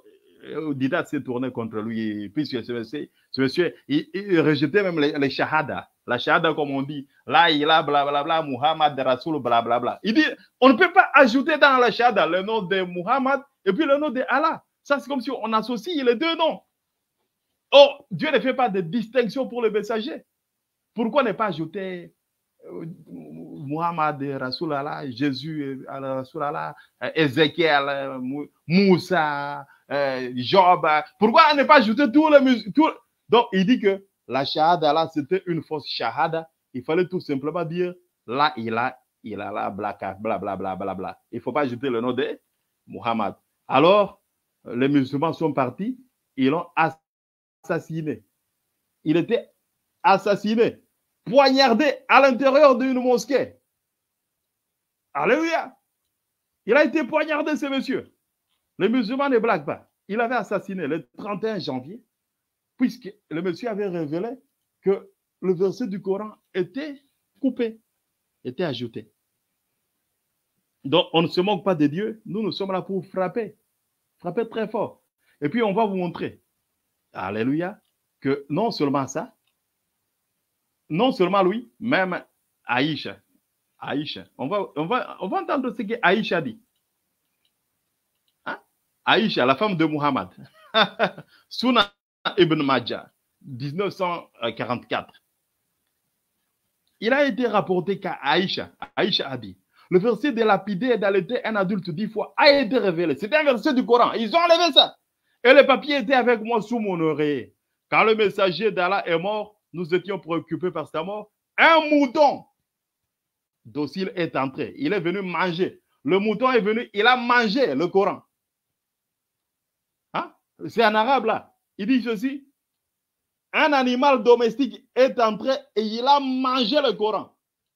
Didat s'est tourné contre lui, puisque ce monsieur, ce monsieur il, il rejetait même les, les shahada. La shahada, comme on dit, là, il a blablabla, Muhammad Rasoul, blablabla. Il dit, on ne peut pas ajouter dans la shahada le nom de Muhammad et puis le nom de Allah. Ça, c'est comme si on associe les deux noms. Oh, Dieu ne fait pas de distinction pour le messager. Pourquoi ne pas ajouter euh, Muhammad Rasoul Allah, Jésus Rasoul Allah, Ézéchiel, Moussa, euh, Job? Pourquoi ne pas ajouter tous les tous... Donc, il dit que la shahada là, c'était une fausse shahada. Il fallait tout simplement dire là, il a, il a là, blablabla, bla, bla, bla, bla. Il ne faut pas ajouter le nom de Muhammad. Alors, les musulmans sont partis, ils l'ont assassiné. Il était assassiné, poignardé à l'intérieur d'une mosquée. Alléluia. Il a été poignardé, ce monsieur. Les musulmans ne blaguent pas. Il avait assassiné le trente et un janvier, puisque le monsieur avait révélé que le verset du Coran était coupé, était ajouté. Donc, on ne se moque pas de Dieu. Nous, nous sommes là pour frapper. Frapper très fort. Et puis, on va vous montrer, alléluia, que non seulement ça, non seulement lui, même Aïcha, Aïcha, on va, on va, on va entendre ce que Aïcha dit. Hein? Aïcha, la femme de Muhammad. Sunan Ibn Majah, mille neuf cent quarante-quatre. Il a été rapporté qu'à Aïcha, Aïcha a dit, le verset de lapider et d'allaiter un adulte dix fois a été révélé. C'était un verset du Coran. Ils ont enlevé ça. Et le papier était avec moi sous mon oreiller. Quand le messager d'Allah est mort, nous étions préoccupés par sa mort. Un mouton docile est entré. Il est venu manger. Le mouton est venu, il a mangé le Coran. Hein? C'est en arabe là. Il dit ceci. Un animal domestique est entré et il a mangé le Coran.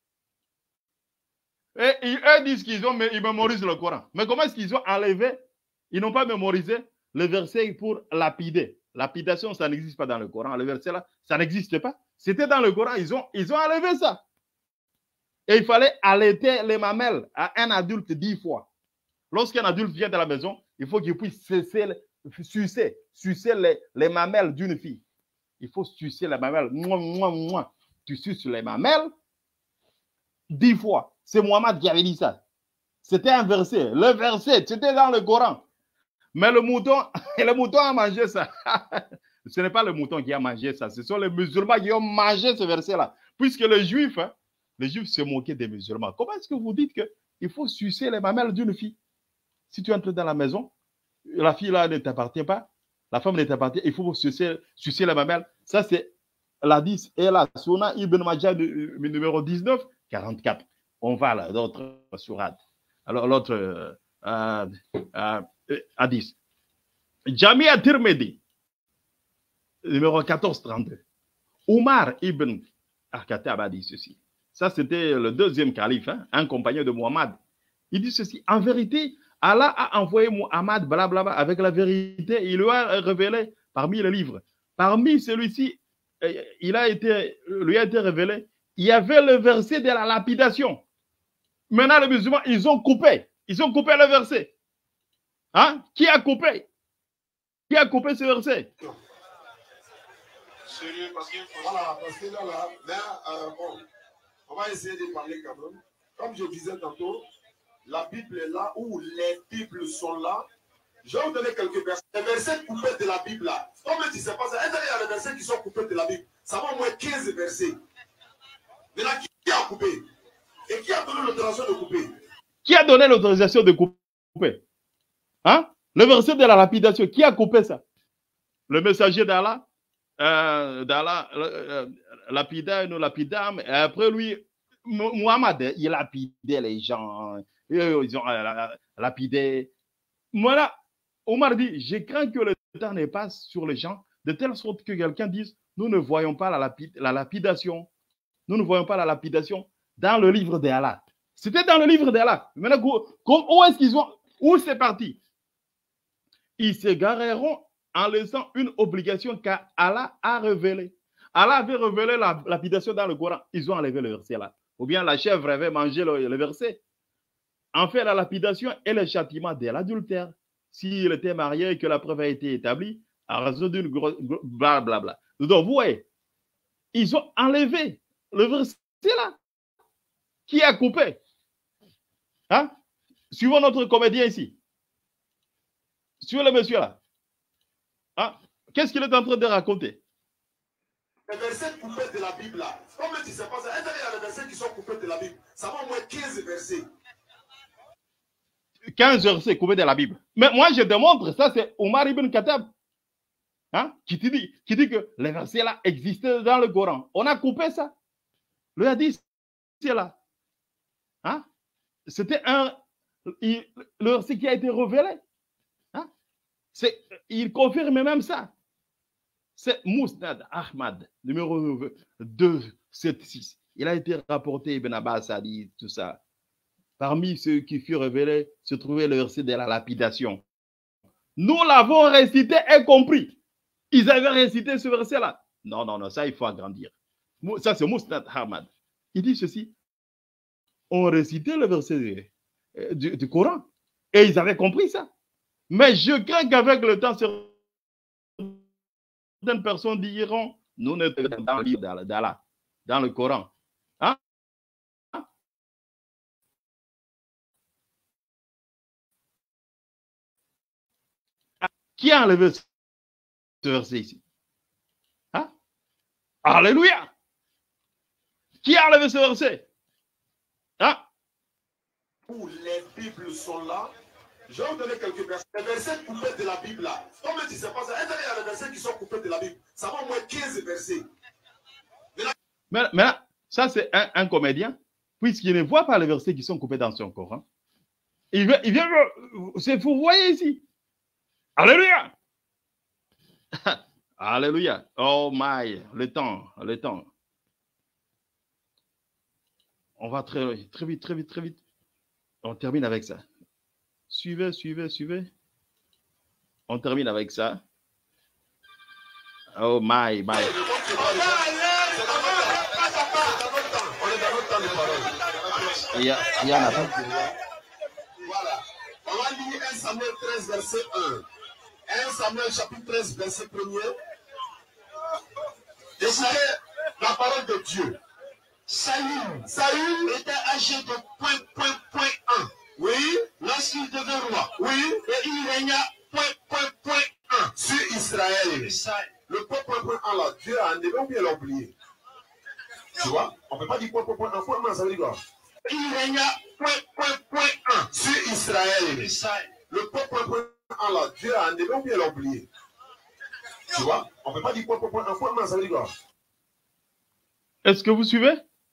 Et eux disent qu'ils ont, ils mémorisent le Coran. Mais comment est-ce qu'ils ont enlevé? Ils n'ont pas mémorisé le verset pour lapider. Lapidation, ça n'existe pas dans le Coran. Le verset là, ça n'existe pas. C'était dans le Coran. Ils ont, ils ont enlevé ça. Et il fallait allaiter les mamelles à un adulte dix fois. Lorsqu'un adulte vient de la maison, il faut qu'il puisse cesser, sucer, sucer les, les mamelles d'une fille. Il faut sucer les mamelles. Mouah, mouah, mouah. Tu suces les mamelles dix fois. C'est Muhammad qui avait dit ça. C'était un verset. Le verset, c'était dans le Coran. Mais le mouton, le mouton a mangé ça. Ce n'est pas le mouton qui a mangé ça. Ce sont les musulmans qui ont mangé ce verset-là. Puisque les juifs, hein, les juifs se moquaient des musulmans. Comment est-ce que vous dites qu'il faut sucer les mamelles d'une fille? Si tu entres dans la maison, la fille là ne t'appartient pas, la femme ne t'appartient, il faut sucer, sucer les mamelles. Ça, c'est l'hadith et la Sunan Ibn Majah numéro dix-neuf, quarante-quatre. On va là, l'autre sourate. Alors, l'autre euh, euh, euh, hadith. Jamia Tirmidhi, numéro quatorze trente-deux. Omar ibn Al-Khattab a dit ceci. Ça, c'était le deuxième calife, hein, un compagnon de Muhammad. Il dit ceci. En vérité, Allah a envoyé Muhammad blablabla, avec la vérité. Il lui a révélé parmi les livres. Parmi celui-ci, il a été, lui a été révélé, il y avait le verset de la lapidation. Maintenant, les musulmans, ils ont coupé. Ils ont coupé le verset. Hein? Qui a coupé? Qui a coupé ce verset? Sérieux, parce que voilà, parce que là, là, là euh, bon, on va essayer de parler quand même. Comme je disais tantôt, la Bible est là où les Bibles sont là. Je vais vous donner quelques versets. Les versets coupés de la Bible là. Comme je disais pas ça, il y a les versets qui sont coupés de la Bible. Ça va au moins quinze versets. Maintenant, qui a coupé? Et qui a donné l'autorisation de couper? Qui a donné l'autorisation de couper? Hein? Le verset de la lapidation, qui a coupé ça? Le messager d'Allah, euh, d'Allah, euh, lapida, nous lapidam, et après lui, Muhammad, il lapidait les gens, ils ont euh, lapidé. Voilà, Omar dit, je crains que le temps ne passe sur les gens, de telle sorte que quelqu'un dise, nous ne voyons pas la, lapid la lapidation, nous ne voyons pas la lapidation dans le livre d'Allah. C'était dans le livre d'Allah. Maintenant, où est-ce qu'ils ont, où c'est parti? Ils s'égareront en laissant une obligation qu'Allah a révélée. Allah avait révélé la lapidation dans le Coran. Ils ont enlevé le verset là. Ou bien la chèvre avait mangé le, le verset. En fait, la lapidation est le châtiment de l'adultère. s'il était marié et que la preuve a été établie à raison d'une grosse blablabla. Donc, vous voyez, ils ont enlevé le verset là. Qui a coupé? Hein? Suivons notre comédien ici. Suivez le monsieur là. Hein? Qu'est-ce qu'il est en train de raconter? Les versets coupés de la Bible là. Comme tu sais pas ça, il y a les versets qui sont coupés de la Bible. Ça va au moins quinze versets. quinze versets coupés de la Bible. Mais moi, je démontre, ça c'est Omar ibn Khattab. Hein? Qui, te dit, qui dit que les versets là existaient dans le Coran. On a coupé ça. Le hadith, c'est là. Hein? C'était un. Il, le verset qui a été révélé. Hein? Il confirme même ça. C'est Mousnad Ahmad, numéro deux cent soixante-six. Il a été rapporté, Ibn Abbas a dit tout ça. Parmi ceux qui furent révélés se trouvait le verset de la lapidation. Nous l'avons récité et compris. Ils avaient récité ce verset-là. Non, non, non, ça, il faut agrandir. Ça, c'est Mousnad Ahmad. Il dit ceci. On récitait le verset du, du, du Coran et ils avaient compris ça. Mais je crains qu'avec le temps, certaines personnes diront, nous ne sommes dans le livre d'Allah, dans le Coran. Hein? Qui a enlevé ce verset ici? Hein? Alléluia! Qui a enlevé ce verset? Hein? Où les Bibles sont là, je vais vous donner quelques versets. Les versets coupés de la Bible là. Comme tu sais pas ça, il y a les versets qui sont coupés de la Bible. Ça va au moins quinze versets. Mais, mais là, ça c'est un, un comédien, puisqu'il ne voit pas les versets qui sont coupés dans son Coran. Il vient, il vient, c'est vous voyez ici. Alléluia! Alléluia! Oh my, le temps, le temps. On va très, très vite, très vite, très vite. On termine avec ça. Suivez, suivez, suivez. On termine avec ça. Oh my, my. Il y a, il y a un Voilà. On va lire un Samuel treize, verset un. un Samuel chapitre treize, verset un. Écoutez la parole de Dieu. Saül, Saül était âgé de point, point, point un. Oui. Lorsqu'il devint roi. Oui. Et il régna point, point, point un sur Israël. Israël. Le point, point, point un là, Dieu a enlevé ou bien l'a oublié. Tu vois, on ne peut pas dire point, point, point un. Point, ça veut dire quoi? Il régna point, point, point un sur Israël. Israël. Le point, point, point un là, Dieu a enlevé ou bien l'a oublié. Tu vois, on ne peut pas dire point, point, point un. Point, ça veut dire quoi? Est-ce que vous suivez?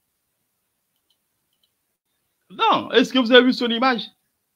Non. Est-ce que vous avez vu son image?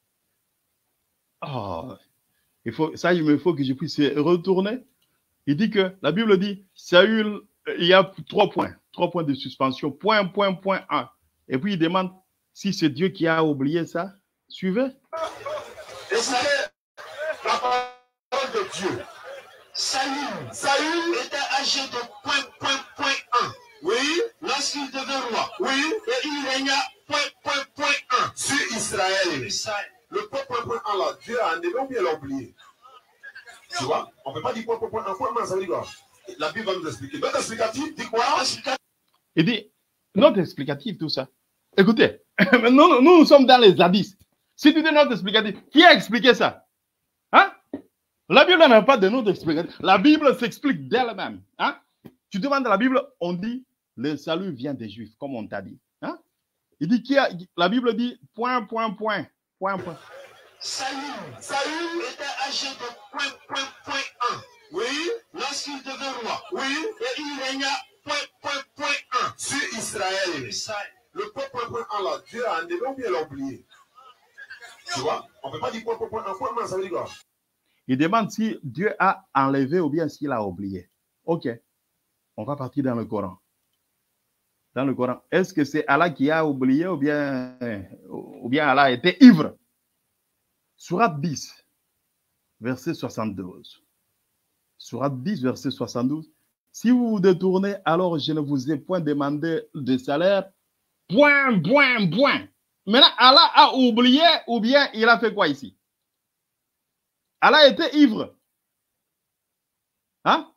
Oh, il faut, ça, il me faut que je puisse retourner. Il dit que, la Bible dit, Saül, il y a trois points, trois points de suspension, point, point, point, un. Et puis il demande si c'est Dieu qui a oublié ça. Suivez. Et c'est la parole de Dieu. Saül, Saül était âgé de point, point, point un. Oui, lorsqu'il devint roi. Oui, et il régna point, point, point un sur Israël. Israël. Le point, point, point un là, Dieu a enlevé ou bien l'a oublié. Tu vois, on ne peut pas dire point, point, point un. Point, ça veut dire quoi? La Bible va nous expliquer. Notre explicatif dit quoi? Il dit, notre explicatif, tout ça. Écoutez, nous, nous, nous sommes dans les hadiths. Si tu dis notre explicatif, qui a expliqué ça? Hein? La Bible n'a pas de notre explicatif. La Bible s'explique d'elle-même. Hein? Tu demandes à la Bible, on dit, le salut vient des Juifs, comme on t'a dit. Hein? Il dit, qui a, la Bible dit, point, point, point, point, point. Saül, Saül était âgé de point, point, point un. Oui, lorsqu'il devint roi. Oui, et il régna point, point, point un sur Israël. Israël. Le point, point, point un là, Dieu a enlevé ou bien l'a oublié. Tu vois, on ne peut pas dire point, point, point un. Point, ça veut dire quoi? Il demande si Dieu a enlevé ou bien s'il a oublié. Ok, on va partir dans le Coran. Dans le Coran, est-ce que c'est Allah qui a oublié ou bien, ou bien Allah était ivre? Sourate dix, verset soixante-douze. Sourate dix, verset soixante-douze. Si vous vous détournez, alors je ne vous ai point demandé de salaire. Point, point, point. Maintenant, Allah a oublié ou bien il a fait quoi ici? Allah était ivre. Hein?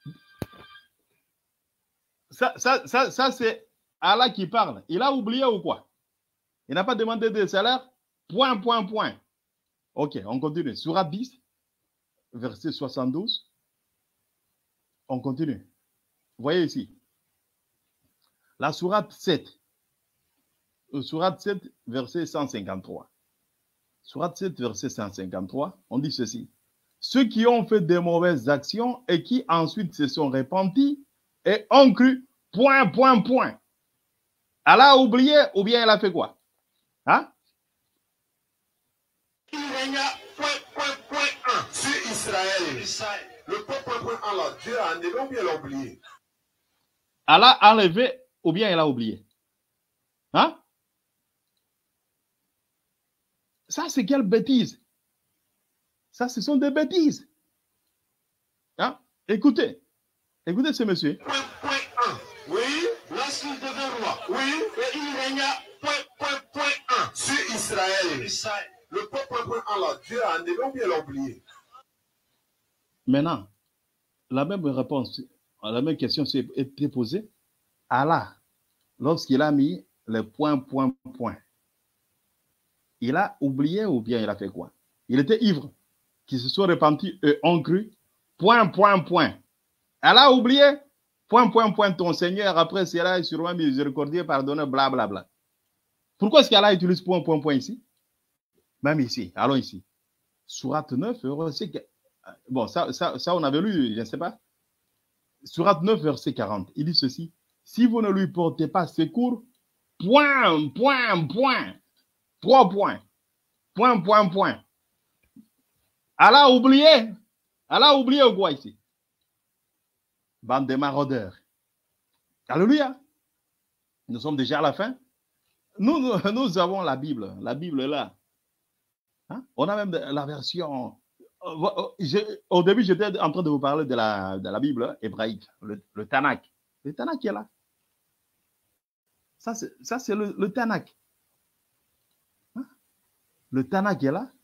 Ça, ça, ça, ça c'est Allah qui parle. Il a oublié ou quoi? Il n'a pas demandé de salaire? Point, point, point. Ok, on continue. Sourate dix, verset soixante-douze. On continue. Vous voyez ici. La sourate sept. Sourate sept, verset cent cinquante-trois. Sourate sept, verset cent cinquante-trois. On dit ceci. Ceux qui ont fait de mauvaises actions et qui ensuite se sont repentis et ont cru, point, point, point. Allah a oublié ou bien elle a fait quoi? Hein? Il régna point, point, point un sur Israël. Le point, point, point un là, Dieu a enlevé ou bien l'a oublié? Allah a enlevé ou bien elle a oublié? Hein? Ça, c'est quelle bêtise? Ça, ce sont des bêtises. Hein? Écoutez. Écoutez ce monsieur. Point, point un. Oui. Lorsqu'il devint roi. Oui. Et il régna point, point, point un sur Israël. Israël. Le point, point, point un là, Dieu a enlevé ou bien l'a oublié? Maintenant, la même réponse, la même question s'est été posée. Allah, lorsqu'il a mis le point, point, point, il a oublié ou bien il a fait quoi? Il était ivre, qui se sont repentis et ont cru, point, point, point. Allah a oublié, point, point, point, ton Seigneur, après cela est sûrement miséricordieux, pardonneur, blablabla. Bla, bla. Pourquoi est-ce qu'Allah utilise point, point, point ici? Même ici, allons ici. Sourate neuf, verset... Bon, ça, ça, ça on avait lu, je ne sais pas. Sourate neuf, verset quarante, il dit ceci. Si vous ne lui portez pas secours, point, point, point, trois points, point, point, point. Allah a oublié. Allah a oublié ou quoi ici? Bande de maraudeurs. Alléluia. Nous sommes déjà à la fin. Nous, nous, nous avons la Bible. La Bible est là. Hein? On a même la version... Je, au début, j'étais en train de vous parler de la, de la Bible hébraïque, le, le Tanakh. Le Tanakh est là. Ça, c'est le, le Tanakh. Hein? Le Tanakh est là.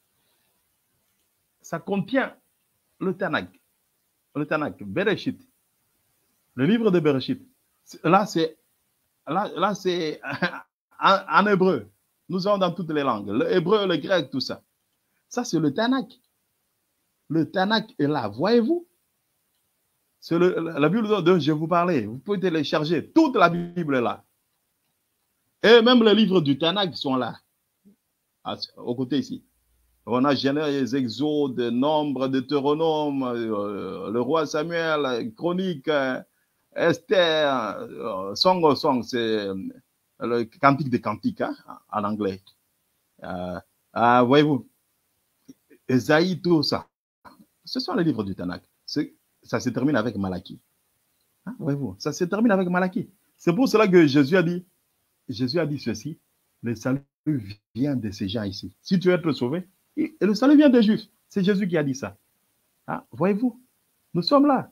Ça contient le Tanakh. Le Tanakh, Bereshit. Le livre de Bereshit. Là, c'est là, là, c'est en, en hébreu. Nous avons dans toutes les langues. Le hébreu, le grec, tout ça. Ça, c'est le Tanakh. Le Tanakh est là, voyez-vous? C'est la Bible dont je vous parlais. Vous pouvez télécharger. Toute la Bible est là. Et même les livres du Tanakh sont là. Au côté ici. On a Genèse, Exode, Nombre, Deutéronome, euh, le roi Samuel, Chronique, euh, Esther, euh, Song of Songs, c'est le Cantique des Cantiques hein, en anglais. Euh, euh, voyez-vous? Esaïe, tout ça. Ce sont les livres du Tanakh. Ça se termine avec Malachie. Hein, voyez-vous? Ça se termine avec Malachie. C'est pour cela que Jésus a dit, Jésus a dit ceci, le salut vient de ces gens ici. Si tu veux être sauvé, et le salut vient des Juifs. C'est Jésus qui a dit ça. Hein, voyez-vous? Nous sommes là.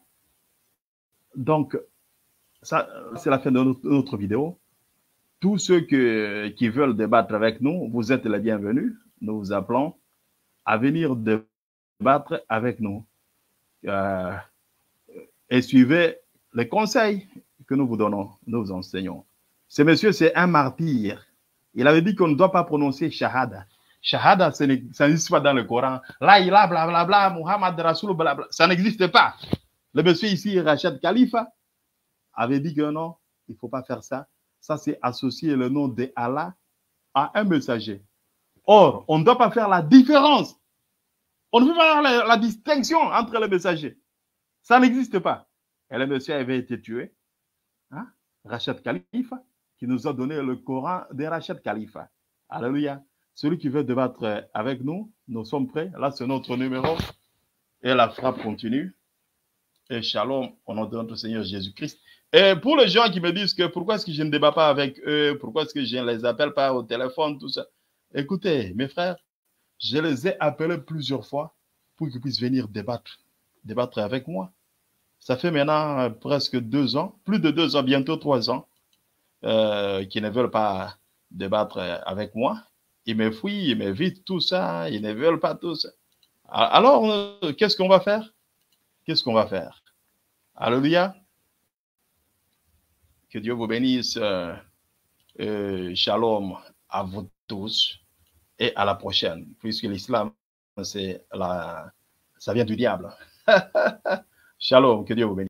Donc, ça, c'est la fin de notre, notre vidéo. Tous ceux que, qui veulent débattre avec nous, vous êtes les bienvenus. Nous vous appelons à venir débattre avec nous. Euh, et suivez les conseils que nous vous donnons, nous vous enseignons. Ce monsieur, c'est un martyr. Il avait dit qu'on ne doit pas prononcer Shahada. Shahada, ça n'existe pas dans le Coran. Là, il a blablabla, Muhammad Rasoul, blablabla. Ça n'existe pas. Le monsieur ici, Rachid Khalifa, avait dit que non, il ne faut pas faire ça. Ça, c'est associer le nom de Allah à un messager. Or, on ne doit pas faire la différence. On ne peut pas faire la, la distinction entre les messagers. Ça n'existe pas. Et le monsieur avait été tué. Hein? Rachid Khalifa, qui nous a donné le Coran de Rachid Khalifa. Alléluia. Celui qui veut débattre avec nous, nous sommes prêts. Là, c'est notre numéro. Et la frappe continue. Et shalom au nom de notre Seigneur Jésus-Christ. Et pour les gens qui me disent que pourquoi est-ce que je ne débat pas avec eux, pourquoi est-ce que je ne les appelle pas au téléphone, tout ça. Écoutez, mes frères, je les ai appelés plusieurs fois pour qu'ils puissent venir débattre, débattre avec moi. Ça fait maintenant presque deux ans, plus de deux ans, bientôt trois ans, euh, qu'ils ne veulent pas débattre avec moi. Ils me fuient, ils m'évitent, tout ça, ils ne veulent pas tout ça. Alors, euh, qu'est-ce qu'on va faire? Qu'est-ce qu'on va faire? Alléluia. Que Dieu vous bénisse. Euh, euh, shalom à vous tous et à la prochaine, puisque l'islam, c'est la, ça vient du diable. Shalom, que Dieu vous bénisse.